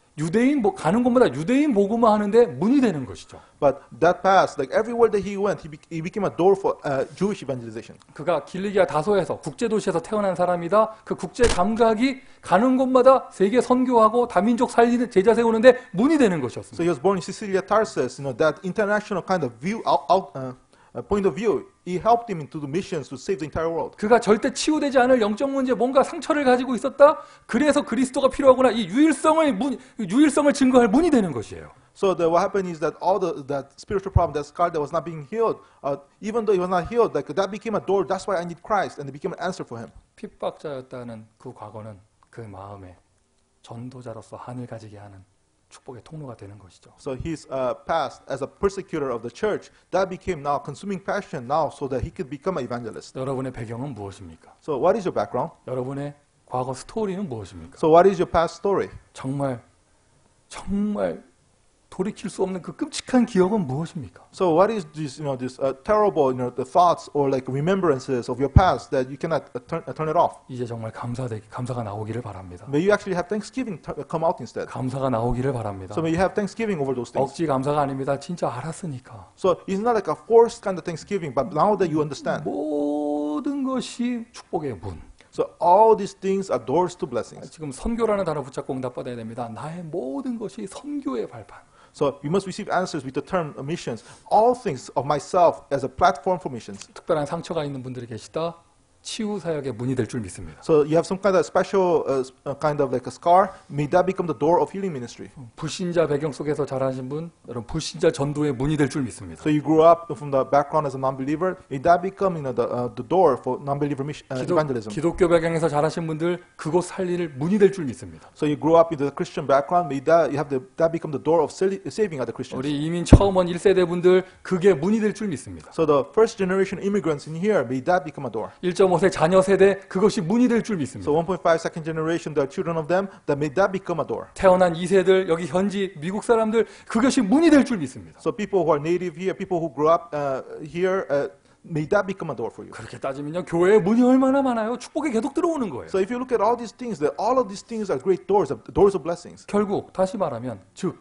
[SPEAKER 1] 유대인 가는 곳마다 유대인 복음화 하는데 문이 되는 것이죠.
[SPEAKER 2] But that past, like everywhere that he went, he became a door for Jewish evangelization.
[SPEAKER 1] 그가 길리기아 다소에서 국제도시에서 태어난 사람이다. 그 국제 감각이 가는 곳마다 세계 선교하고 다민족 살리는 제자 세우는데 문이 되는
[SPEAKER 2] So
[SPEAKER 1] 것이었습니다.
[SPEAKER 2] he was born in Sicilia, Tarsus. That international kind of view, point of view, he helped him into the missions to save the entire world.
[SPEAKER 1] 그가 절대 치유되지 않을 영적 문제 뭔가 상처를 가지고 있었다. 그래서 그리스도가 필요하구나. 이 유일성을 증거할 문이 되는 것이에요.
[SPEAKER 2] So what happened is that all that spiritual problem, that scar that was not being healed, even though he was not healed, like that became a door. That's why I need Christ, and it became an answer for him.
[SPEAKER 1] 핍박자였다는 그 과거는 그 마음에 전도자로서 한을 가지게 하는 축복의 통로가 되는 것이죠.
[SPEAKER 2] So his past as a persecutor of the church, that became now consuming passion now, so that he could become an evangelist.
[SPEAKER 1] 여러분의 배경은 무엇입니까?
[SPEAKER 2] So what is your background?
[SPEAKER 1] 여러분의 과거 스토리는 무엇입니까?
[SPEAKER 2] So what is your past story?
[SPEAKER 1] 정말 돌이킬 수 없는 그 끔찍한 기억은 무엇입니까?
[SPEAKER 2] So what is this, this terrible, the thoughts or like remembrances of your past that you cannot turn it off?
[SPEAKER 1] 이제 정말 감사가 나오기를 바랍니다.
[SPEAKER 2] May you actually have Thanksgiving come out instead.
[SPEAKER 1] 감사가 나오기를 바랍니다.
[SPEAKER 2] So may you have Thanksgiving over those things.
[SPEAKER 1] 억지 감사가 아닙니다. 진짜 알았으니까.
[SPEAKER 2] So it's not like a forced kind of Thanksgiving, but now that you understand.
[SPEAKER 1] 모든 것이 축복의 문.
[SPEAKER 2] So all these things are doors to blessings.
[SPEAKER 1] 지금 선교라는 단어 붙잡고 응답받아야 됩니다. 나의 모든 것이 선교의 발판.
[SPEAKER 2] So you must receive answers with the term missions. All things of myself as a platform for missions.
[SPEAKER 1] 특별한 상처가 있는 분들이 계시다. 치유 사역의 문이 될 줄 믿습니다.
[SPEAKER 2] So you have some kind of special kind of like a scar. May that become the door of healing ministry.
[SPEAKER 1] 불신자 배경 속에서 자라신 분, 여러분 불신자 전도의 문이 될 줄 믿습니다.
[SPEAKER 2] So you grew up from the background as a non-believer. May that become the door for non-believer evangelism.
[SPEAKER 1] 기독교 배경에서 자라신 분들 그곳 살릴 문이 될 줄 믿습니다.
[SPEAKER 2] So you grew up in the Christian background. May that that become the door of saving other Christians.
[SPEAKER 1] 우리 이민 처음 온 1세대 분들 그게 문이 될 줄 믿습니다.
[SPEAKER 2] So the first generation immigrants in here, may that become a door.
[SPEAKER 1] 1.5세 자녀 세대 그것이 문이 될 줄 믿습니다.
[SPEAKER 2] So 1.5 second generation, the children of them, that may that become a door.
[SPEAKER 1] 태어난 2세들 여기 현지 미국 사람들 그것이 문이 될 줄 믿습니다.
[SPEAKER 2] So people who are native here, people who grew up here, may that become a door for you.
[SPEAKER 1] 그렇게 따지면요 교회에 문이 얼마나 많아요. 축복이 계속 들어오는 거예요.
[SPEAKER 2] So if you look at all these things, that all of these things are great doors of blessings.
[SPEAKER 1] 결국 다시 말하면 즉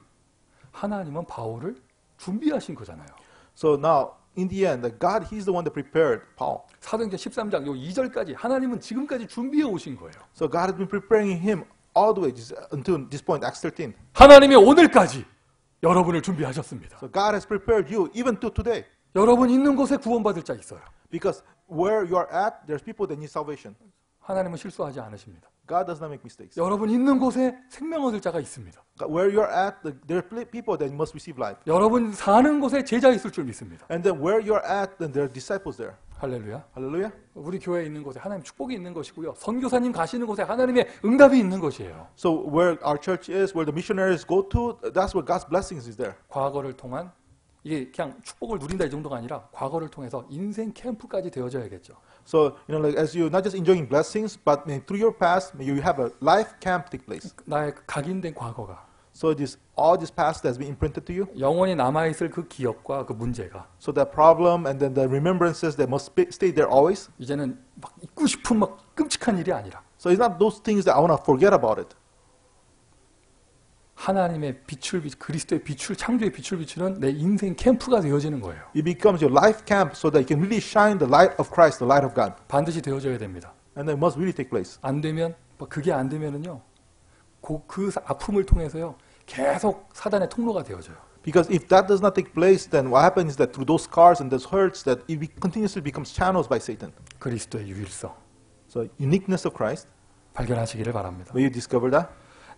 [SPEAKER 1] 하나님은 바울을 준비하신 거잖아요.
[SPEAKER 2] So now in the end, that God, He's the one that prepared Paul.
[SPEAKER 1] 사도행전 13장 요 2절까지 하나님은 지금까지 준비해 오신 거예요.
[SPEAKER 2] So God has been preparing him all the way until this point, Acts 13.
[SPEAKER 1] 하나님이 오늘까지 여러분을 준비하셨습니다.
[SPEAKER 2] So God has prepared you even to today.
[SPEAKER 1] 여러분 있는 곳에 구원받을 자 있어요.
[SPEAKER 2] Because where you are at, there's people that need salvation.
[SPEAKER 1] 하나님은 실수하지 않으십니다.
[SPEAKER 2] God does not make mistakes.
[SPEAKER 1] 여러분 있는 곳에 생명 얻을 자가 있습니다.
[SPEAKER 2] Where you are at, there are people that must receive life.
[SPEAKER 1] 여러분 사는 곳에 제자 있을 줄 믿습니다.
[SPEAKER 2] And then where you are at, then there are disciples there.
[SPEAKER 1] 할렐루야.
[SPEAKER 2] Hallelujah.
[SPEAKER 1] 우리 교회에 있는 곳에 하나님 축복이 있는 것이고요. 선교사님 가시는 곳에 하나님의 응답이 있는 것이에요.
[SPEAKER 2] So where our church is, where the missionaries go to, that's where God's blessings is there.
[SPEAKER 1] 과거를 통한 이게 그냥 축복을 누린다 이 정도가 아니라 과거를 통해서 인생 캠프까지 되어져야겠죠.
[SPEAKER 2] So, like as you not just enjoying blessings, but through your past, may you have a life camp take place.
[SPEAKER 1] 나의 각인된 과거가
[SPEAKER 2] So all this past has been imprinted to you.
[SPEAKER 1] 영원히 남아있을 그 기억과 그 문제가
[SPEAKER 2] So that problem and then the remembrances that must stay there always.
[SPEAKER 1] 이제는 막 잊고 싶은 막 끔찍한 일이 아니라
[SPEAKER 2] So it's not those things that I want to forget about it.
[SPEAKER 1] 하나님의 빛을 그리스도의 빛을 창조의 빛을 비추는 내 인생 캠프가 되어지는 거예요.
[SPEAKER 2] It becomes your life camp so that you can really shine the light of Christ, the light of God.
[SPEAKER 1] 반드시 되어져야 됩니다.
[SPEAKER 2] And that must really take place.
[SPEAKER 1] 안 되면 그게 안 되면은요. 그 아픔을 통해서요. 계속 사단의 통로가 되어져요.
[SPEAKER 2] Because if that does not take place, then what happens is that through those scars and those hurts, that it continuously becomes channels by Satan.
[SPEAKER 1] 그리스도의 유일성
[SPEAKER 2] So uniqueness of Christ,
[SPEAKER 1] 발견하시기를 바랍니다.
[SPEAKER 2] will you discover that?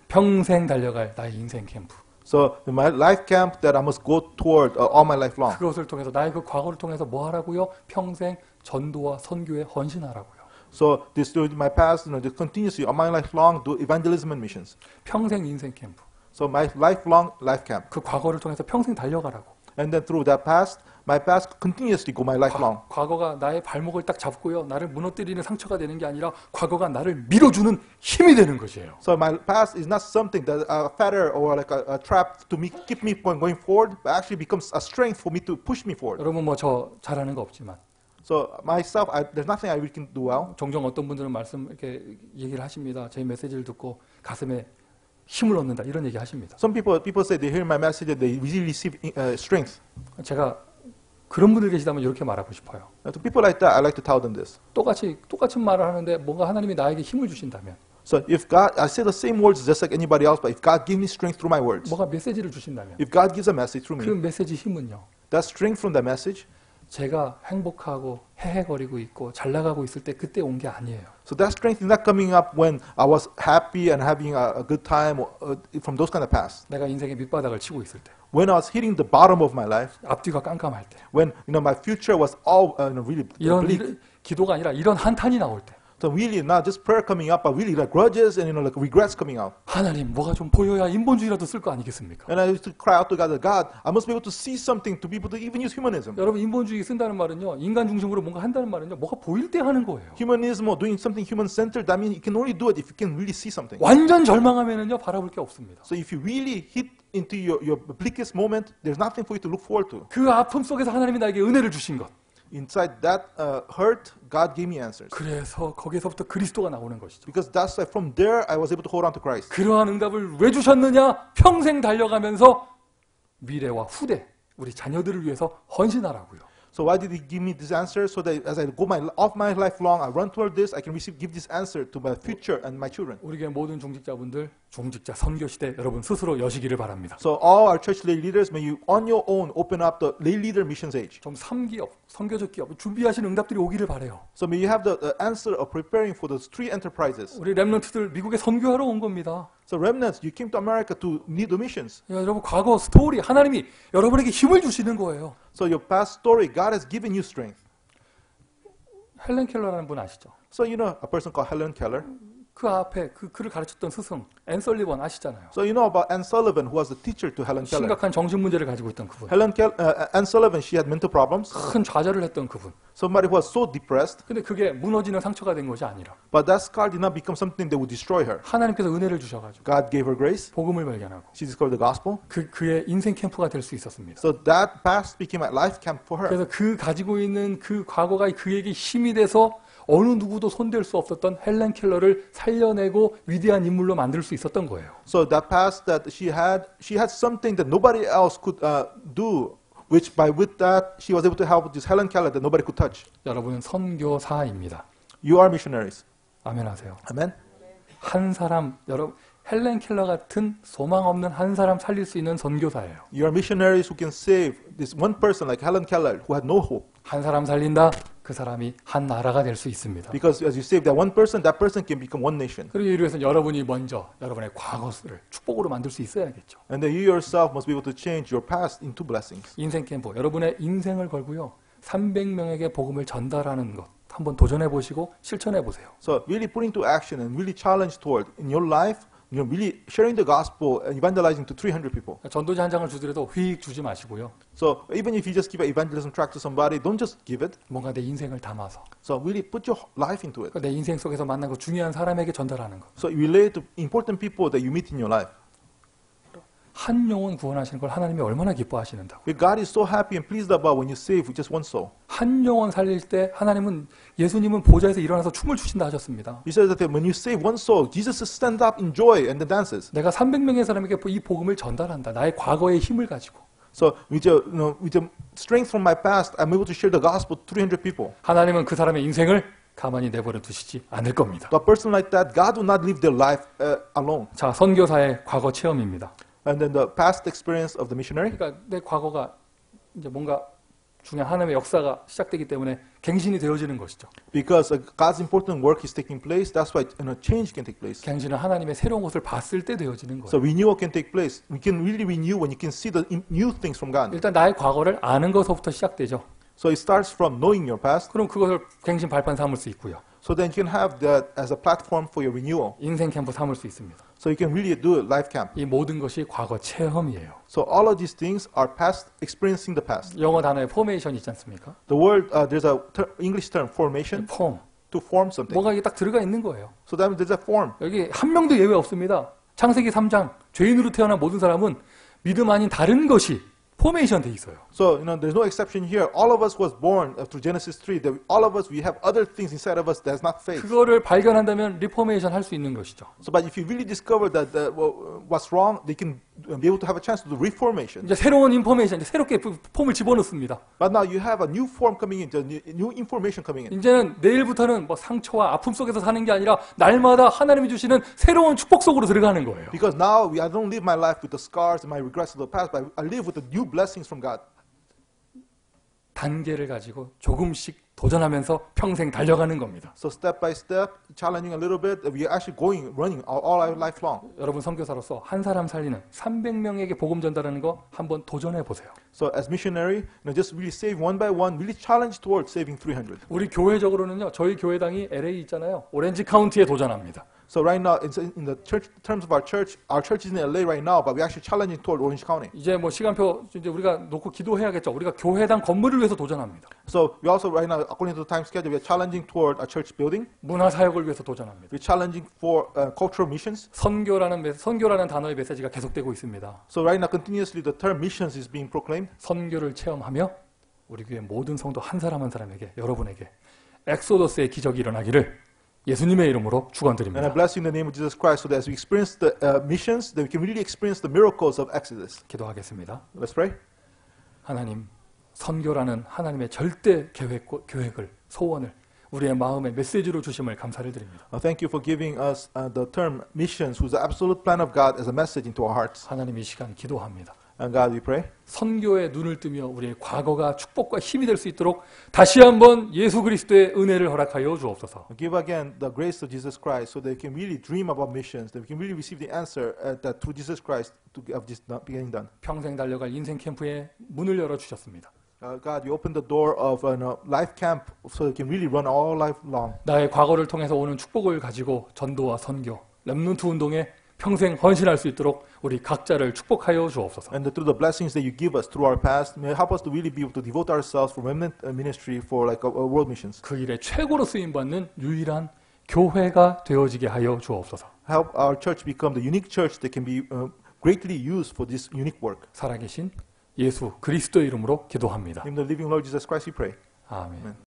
[SPEAKER 1] 평생 달려갈 나의 인생 캠프.
[SPEAKER 2] So my life camp that I must go toward all my life long.
[SPEAKER 1] 그것을 통해서 나의 그 과거를 통해서 뭐 하라고요? 평생 전도와 선교에 헌신하라고요.
[SPEAKER 2] So this through my past, just continuously all my life long do evangelism and missions.
[SPEAKER 1] 평생 인생 캠프.
[SPEAKER 2] So my lifelong life camp.
[SPEAKER 1] 그 과거를 통해서 평생 달려가라고.
[SPEAKER 2] And then through that past, my past continuously go my life long.
[SPEAKER 1] 과거가 나의 발목을 딱 잡고요. 나를 무너뜨리는 상처가 되는 게 아니라 과거가 나를 밀어주는 힘이 되는 것이에요.
[SPEAKER 2] So my past is not something that a fetter or like a trap to keep me going forward, but actually becomes a strength for me to push me forward.
[SPEAKER 1] 여러분 뭐 저 잘하는 거 없지만
[SPEAKER 2] So myself, there's nothing I really can do well.
[SPEAKER 1] 종종 어떤 분들은 말씀 이렇게 얘기를 하십니다. 제 메시지를 듣고 가슴에 힘을 얻는다 이런 얘기 하십니다.
[SPEAKER 2] Some people say they hear my message and they really receive strength.
[SPEAKER 1] 제가 그런 분들 계시다면 이렇게 말하고 싶어요.
[SPEAKER 2] To people like that, I like to tell them this.
[SPEAKER 1] 똑같은 말을 하는데 뭔가 하나님이 나에게 힘을 주신다면
[SPEAKER 2] So if God, I say the same words just like anybody else, but if God gives me strength through my words,
[SPEAKER 1] 뭔가 메시지를 주신다면
[SPEAKER 2] if God gives a message through
[SPEAKER 1] 그
[SPEAKER 2] me,
[SPEAKER 1] 메시지 힘은요.
[SPEAKER 2] that strength from that message,
[SPEAKER 1] 제가 행복하고 헤헤거리고 있고 잘 나가고 있을 때 그때 온 게 아니에요.
[SPEAKER 2] so that strength is not coming up when I was happy and having a good time from those kind of past.
[SPEAKER 1] 내가 인생의 밑바닥을 치고 있을 때,
[SPEAKER 2] When I was hitting the bottom of my life,
[SPEAKER 1] 앞뒤가 깜깜할 때,
[SPEAKER 2] when my future was all really bleak.
[SPEAKER 1] 기도가 아니라 이런 한탄이 나올 때,
[SPEAKER 2] So really not just prayer coming up, but really like grudges and like regrets coming out.
[SPEAKER 1] 하나님 뭐가 좀 보여야 인본주의라도 쓸 거 아니겠습니까?
[SPEAKER 2] And I used to cry out to God, God, I must be able to see something to be able to even use humanism.
[SPEAKER 1] 여러분 인본주의 쓴다는 말은요, 인간 중심으로 뭔가 한다는 말은요, 뭐가 보일 때 하는 거예요.
[SPEAKER 2] Humanism or doing something human-centered, that means you can only do it if you can really see something.
[SPEAKER 1] 완전 절망하면은요, 바라볼 게 없습니다.
[SPEAKER 2] So if you really hit into your bleakest moment, there's nothing for you to look forward to.
[SPEAKER 1] 그 아픔 속에서 하나님이 나에게 은혜를 주신 것.
[SPEAKER 2] Inside that hurt, God gave me answers.
[SPEAKER 1] 그래서 거기서부터 그리스도가 나오는 것이죠.
[SPEAKER 2] Because that's why from there I was able to hold on to Christ.
[SPEAKER 1] 그러한 응답을 왜 주셨느냐? 평생 달려가면서 미래와 후대, 우리 자녀들을 위해서 헌신하라고요.
[SPEAKER 2] So why did he give me this answer? So that as I go off my life long, I run toward this, I can give this answer to my future and my children.
[SPEAKER 1] 우리 교회 모든 중직자분들 중직자 선교 시대 여러분 스스로 여시기를 바랍니다.
[SPEAKER 2] So all our church lay leaders, may you on your own open up the lay leader missions age.
[SPEAKER 1] 좀 3기업, 선교적 기업 준비하신 응답들이 오기를 바래요.
[SPEAKER 2] So may you have the answer of preparing for those 3 enterprises.
[SPEAKER 1] 우리 렘넌트들 미국에 선교하러 온 겁니다.
[SPEAKER 2] So remnants, you came to America to lead the missions.
[SPEAKER 1] 야, 여러분 과거 스토리 하나님이 여러분에게 힘을 주시는 거예요.
[SPEAKER 2] So your past story, God has given you strength.
[SPEAKER 1] 헬렌 켈러라는 분 아시죠?
[SPEAKER 2] So you know a person called Helen Keller.
[SPEAKER 1] 그 앞에 그를 가르쳤던 스승 앤 설리번 아시잖아요.
[SPEAKER 2] So you know about Anne Sullivan, who was the teacher to Helen Keller.
[SPEAKER 1] 심각한 정신 문제를 가지고 있던 그분.
[SPEAKER 2] Anne Sullivan, she had mental problems.
[SPEAKER 1] 큰 좌절을 했던 그분.
[SPEAKER 2] Somebody who was so depressed.
[SPEAKER 1] 근데 그게 무너지는 상처가 된 것이 아니라
[SPEAKER 2] But that scar did not become something that would destroy her.
[SPEAKER 1] 하나님께서 은혜를 주셔가지고
[SPEAKER 2] God gave her grace.
[SPEAKER 1] 복음을 발견하고
[SPEAKER 2] She discovered the gospel.
[SPEAKER 1] 그의 인생 캠프가 될 수 있었습니다.
[SPEAKER 2] So that past became a life camp for her.
[SPEAKER 1] 그래서 그 가지고 있는 그 과거가 그에게 힘이 돼서 어느 누구도 손댈 수 없었던 헬렌 켈러를 살려내고 위대한 인물로 만들 수 있었던 거예요.
[SPEAKER 2] So that past that she had something that nobody else could do, which with that she was able to help this Helen Keller that nobody could touch.
[SPEAKER 1] 여러분은 선교사입니다.
[SPEAKER 2] You are missionaries.
[SPEAKER 1] 아멘하세요.
[SPEAKER 2] Amen.
[SPEAKER 1] 한 사람 여러분 헬렌 켈러 같은 소망 없는 한 사람 살릴 수 있는 선교사예요.
[SPEAKER 2] You are missionaries who can save this one person like Helen Keller who had no hope.
[SPEAKER 1] 한 사람 살린다. 그 사람이 한 나라가 될 수 있습니다.
[SPEAKER 2] Because as you save that one person can become one nation.
[SPEAKER 1] 그리고 이를 위해서 여러분이 먼저 여러분의 과거를 축복으로 만들 수 있어야겠죠.
[SPEAKER 2] And then you yourself must be able to change your past into blessings.
[SPEAKER 1] 인생 캠프 여러분의 인생을 걸고요. 300명에게 복음을 전달하는 것 한번 도전해 보시고 실천해 보세요.
[SPEAKER 2] So really put into action and really challenge toward in your life, you know, really sharing the gospel and evangelizing to 300 people.
[SPEAKER 1] 전도지 한 장을 주더라도 휙 주지 마시고요.
[SPEAKER 2] So even if you just give an evangelism tract to somebody, don't just give it.
[SPEAKER 1] 뭔가 내 인생을 담아서
[SPEAKER 2] So really put your life into it.
[SPEAKER 1] 내 인생 속에서 만난 그 중요한 사람에게 전달하는 것.
[SPEAKER 2] So relate to important people that you meet in your life.
[SPEAKER 1] 한 영혼 구원하시는 걸 하나님이 얼마나 기뻐하시는다고.
[SPEAKER 2] God is so happy and pleased about when you save just one soul.
[SPEAKER 1] 한 영혼 살릴 때 예수님은 보좌에서 일어나서 춤을 추신다 하셨습니다.
[SPEAKER 2] He says that when you save one soul, Jesus stands up in joy and then dances.
[SPEAKER 1] 내가 300명의 사람에게 이 복음을 전달한다. 나의 과거의 힘을 가지고.
[SPEAKER 2] So with the strength from my past, I'm able to share the gospel to 300 people.
[SPEAKER 1] 하나님은 그 사람의 인생을 가만히 내버려 두시지 않을 겁니다.
[SPEAKER 2] To a person like that, God will not live their life alone.
[SPEAKER 1] 자, 선교사의 과거 체험입니다.
[SPEAKER 2] And then the past experience of the missionary.
[SPEAKER 1] 그러니까 내 과거가 이제 뭔가 중요한 하나님의 역사가 시작되기 때문에 갱신이 되어지는 것이죠.
[SPEAKER 2] Because God's important work is taking place, that's why change can take place.
[SPEAKER 1] 갱신은 하나님의 새로운 것을 봤을 때 되어지는 거예요.
[SPEAKER 2] So renewal can take place. We can really renew when you can see the new things from God.
[SPEAKER 1] 일단 나의 과거를 아는 것부터 시작되죠.
[SPEAKER 2] So it starts from knowing your past.
[SPEAKER 1] 그럼 그것을 갱신 발판 삼을 수 있고요.
[SPEAKER 2] So then you can have that as a platform for your renewal.
[SPEAKER 1] 인생 캠프 삼을 수 있습니다.
[SPEAKER 2] So you can really do a life camp.
[SPEAKER 1] 이 모든 것이 과거 체험이에요.
[SPEAKER 2] So all of these things are past, experiencing the past.
[SPEAKER 1] 영어 단어에 포메이션 있지 않습니까?
[SPEAKER 2] The word, there's a English term, formation,
[SPEAKER 1] 폼.
[SPEAKER 2] to form something.
[SPEAKER 1] 뭐가 이게 딱 들어가 있는 거예요.
[SPEAKER 2] So that means there's a form.
[SPEAKER 1] 여기 한 명도 예외 없습니다. 창세기 3장 죄인으로 태어난 모든 사람은 믿음 아닌 다른 것이 포메이션 돼 있어요.
[SPEAKER 2] So, there's no exception here. All of us was born through Genesis 3. That all of us, we have other things inside of us that's not faith.
[SPEAKER 1] 그거를 발견한다면 리포메이션 할 수 있는 것이죠.
[SPEAKER 2] So, but if you really discover that what's wrong, they can be able to have a chance to do reformation.
[SPEAKER 1] 이제 새로운 인포메이션, 이제 새롭게 폼을 집어넣습니다.
[SPEAKER 2] But now you have a new form coming in, new information coming in.
[SPEAKER 1] 이제는 내일부터는 뭐 상처와 아픔 속에서 사는 게 아니라 날마다 하나님이 주시는 새로운 축복 속으로 들어가는 거예요.
[SPEAKER 2] Because now I don't live my life with the scars and my regrets of the past, but I live with the new blessings from God.
[SPEAKER 1] 단계를 가지고 조금씩 도전하면서 평생 달려가는 겁니다.
[SPEAKER 2] So step by step, challenging a little bit, we are actually running all our life long.
[SPEAKER 1] 여러분 선교사로서 한 사람 살리는 300명에게 복음 전달하는 거 한번 도전해 보세요.
[SPEAKER 2] So as missionary, just really save one by one, really challenge towards saving 300.
[SPEAKER 1] 우리 교회적으로는요. 저희 교회당이 LA 있잖아요. 오렌지 카운티에 도전합니다.
[SPEAKER 2] So right now, in the church terms of our church is in LA right now, but we're actually challenging toward Orange County.
[SPEAKER 1] 이제 뭐 시간표 이제 우리가 놓고 기도해야겠죠. 우리가 교회당 건물을 위해서 도전합니다.
[SPEAKER 2] So we also right now, according to the time schedule, we're challenging toward a church building.
[SPEAKER 1] 문화 사역을 위해서 도전합니다.
[SPEAKER 2] We're challenging for cultural missions.
[SPEAKER 1] 선교라는 단어의 메시지가 계속되고 있습니다.
[SPEAKER 2] So right now, continuously the term missions is being proclaimed.
[SPEAKER 1] 선교를 체험하며 우리 교회 모든 성도 한 사람 한 사람에게 여러분에게 엑소더스의 기적이 일어나기를 예수님의 이름으로
[SPEAKER 2] And I
[SPEAKER 1] 축원드립니다.
[SPEAKER 2] bless you in the name of Jesus Christ, so that as we experience the missions, that we can really experience the miracles of Exodus.
[SPEAKER 1] 기도하겠습니다.
[SPEAKER 2] Let's pray.
[SPEAKER 1] 하나님, 선교라는 하나님의 절대 계획을 소원을 우리의 마음의 메시지로 주심을 감사를 드립니다.
[SPEAKER 2] Thank you for giving us the term missions, who's the absolute plan of God, as a message into our hearts.
[SPEAKER 1] 하나님 이 시간 기도합니다.
[SPEAKER 2] And God, we pray.
[SPEAKER 1] 선교에 눈을 뜨며 우리의 과거가 축복과 힘이 될 수 있도록 다시 한번 예수 그리스도의 은혜를 허락하여 주옵소서.
[SPEAKER 2] Give again the grace of Jesus Christ so that we can really dream about missions, that we can really receive the answer that through Jesus Christ to of this being done.
[SPEAKER 1] 평생 달려갈 인생 캠프에 문을 열어 주셨습니다.
[SPEAKER 2] God, you opened the door of a life camp so we can really run all life long.
[SPEAKER 1] 나의 과거를 통해서 오는 축복을 가지고 전도와 선교, 렘넌트 운동에 평생 헌신할 수 있도록 우리 각자를 축복하여 주옵소서.
[SPEAKER 2] And through the blessings that you give us through our past, may help us to really be able to devote ourselves for remnant ministry for like world missions.
[SPEAKER 1] 그 일에 최고로 쓰임 받는 유일한 교회가 되어지게 하여 주옵소서.
[SPEAKER 2] Help our church become the unique church that can be greatly used for this unique work.
[SPEAKER 1] 살아계신 예수 그리스도의 이름으로 기도합니다.
[SPEAKER 2] In the living Lord Jesus Christ we pray.
[SPEAKER 1] 아멘.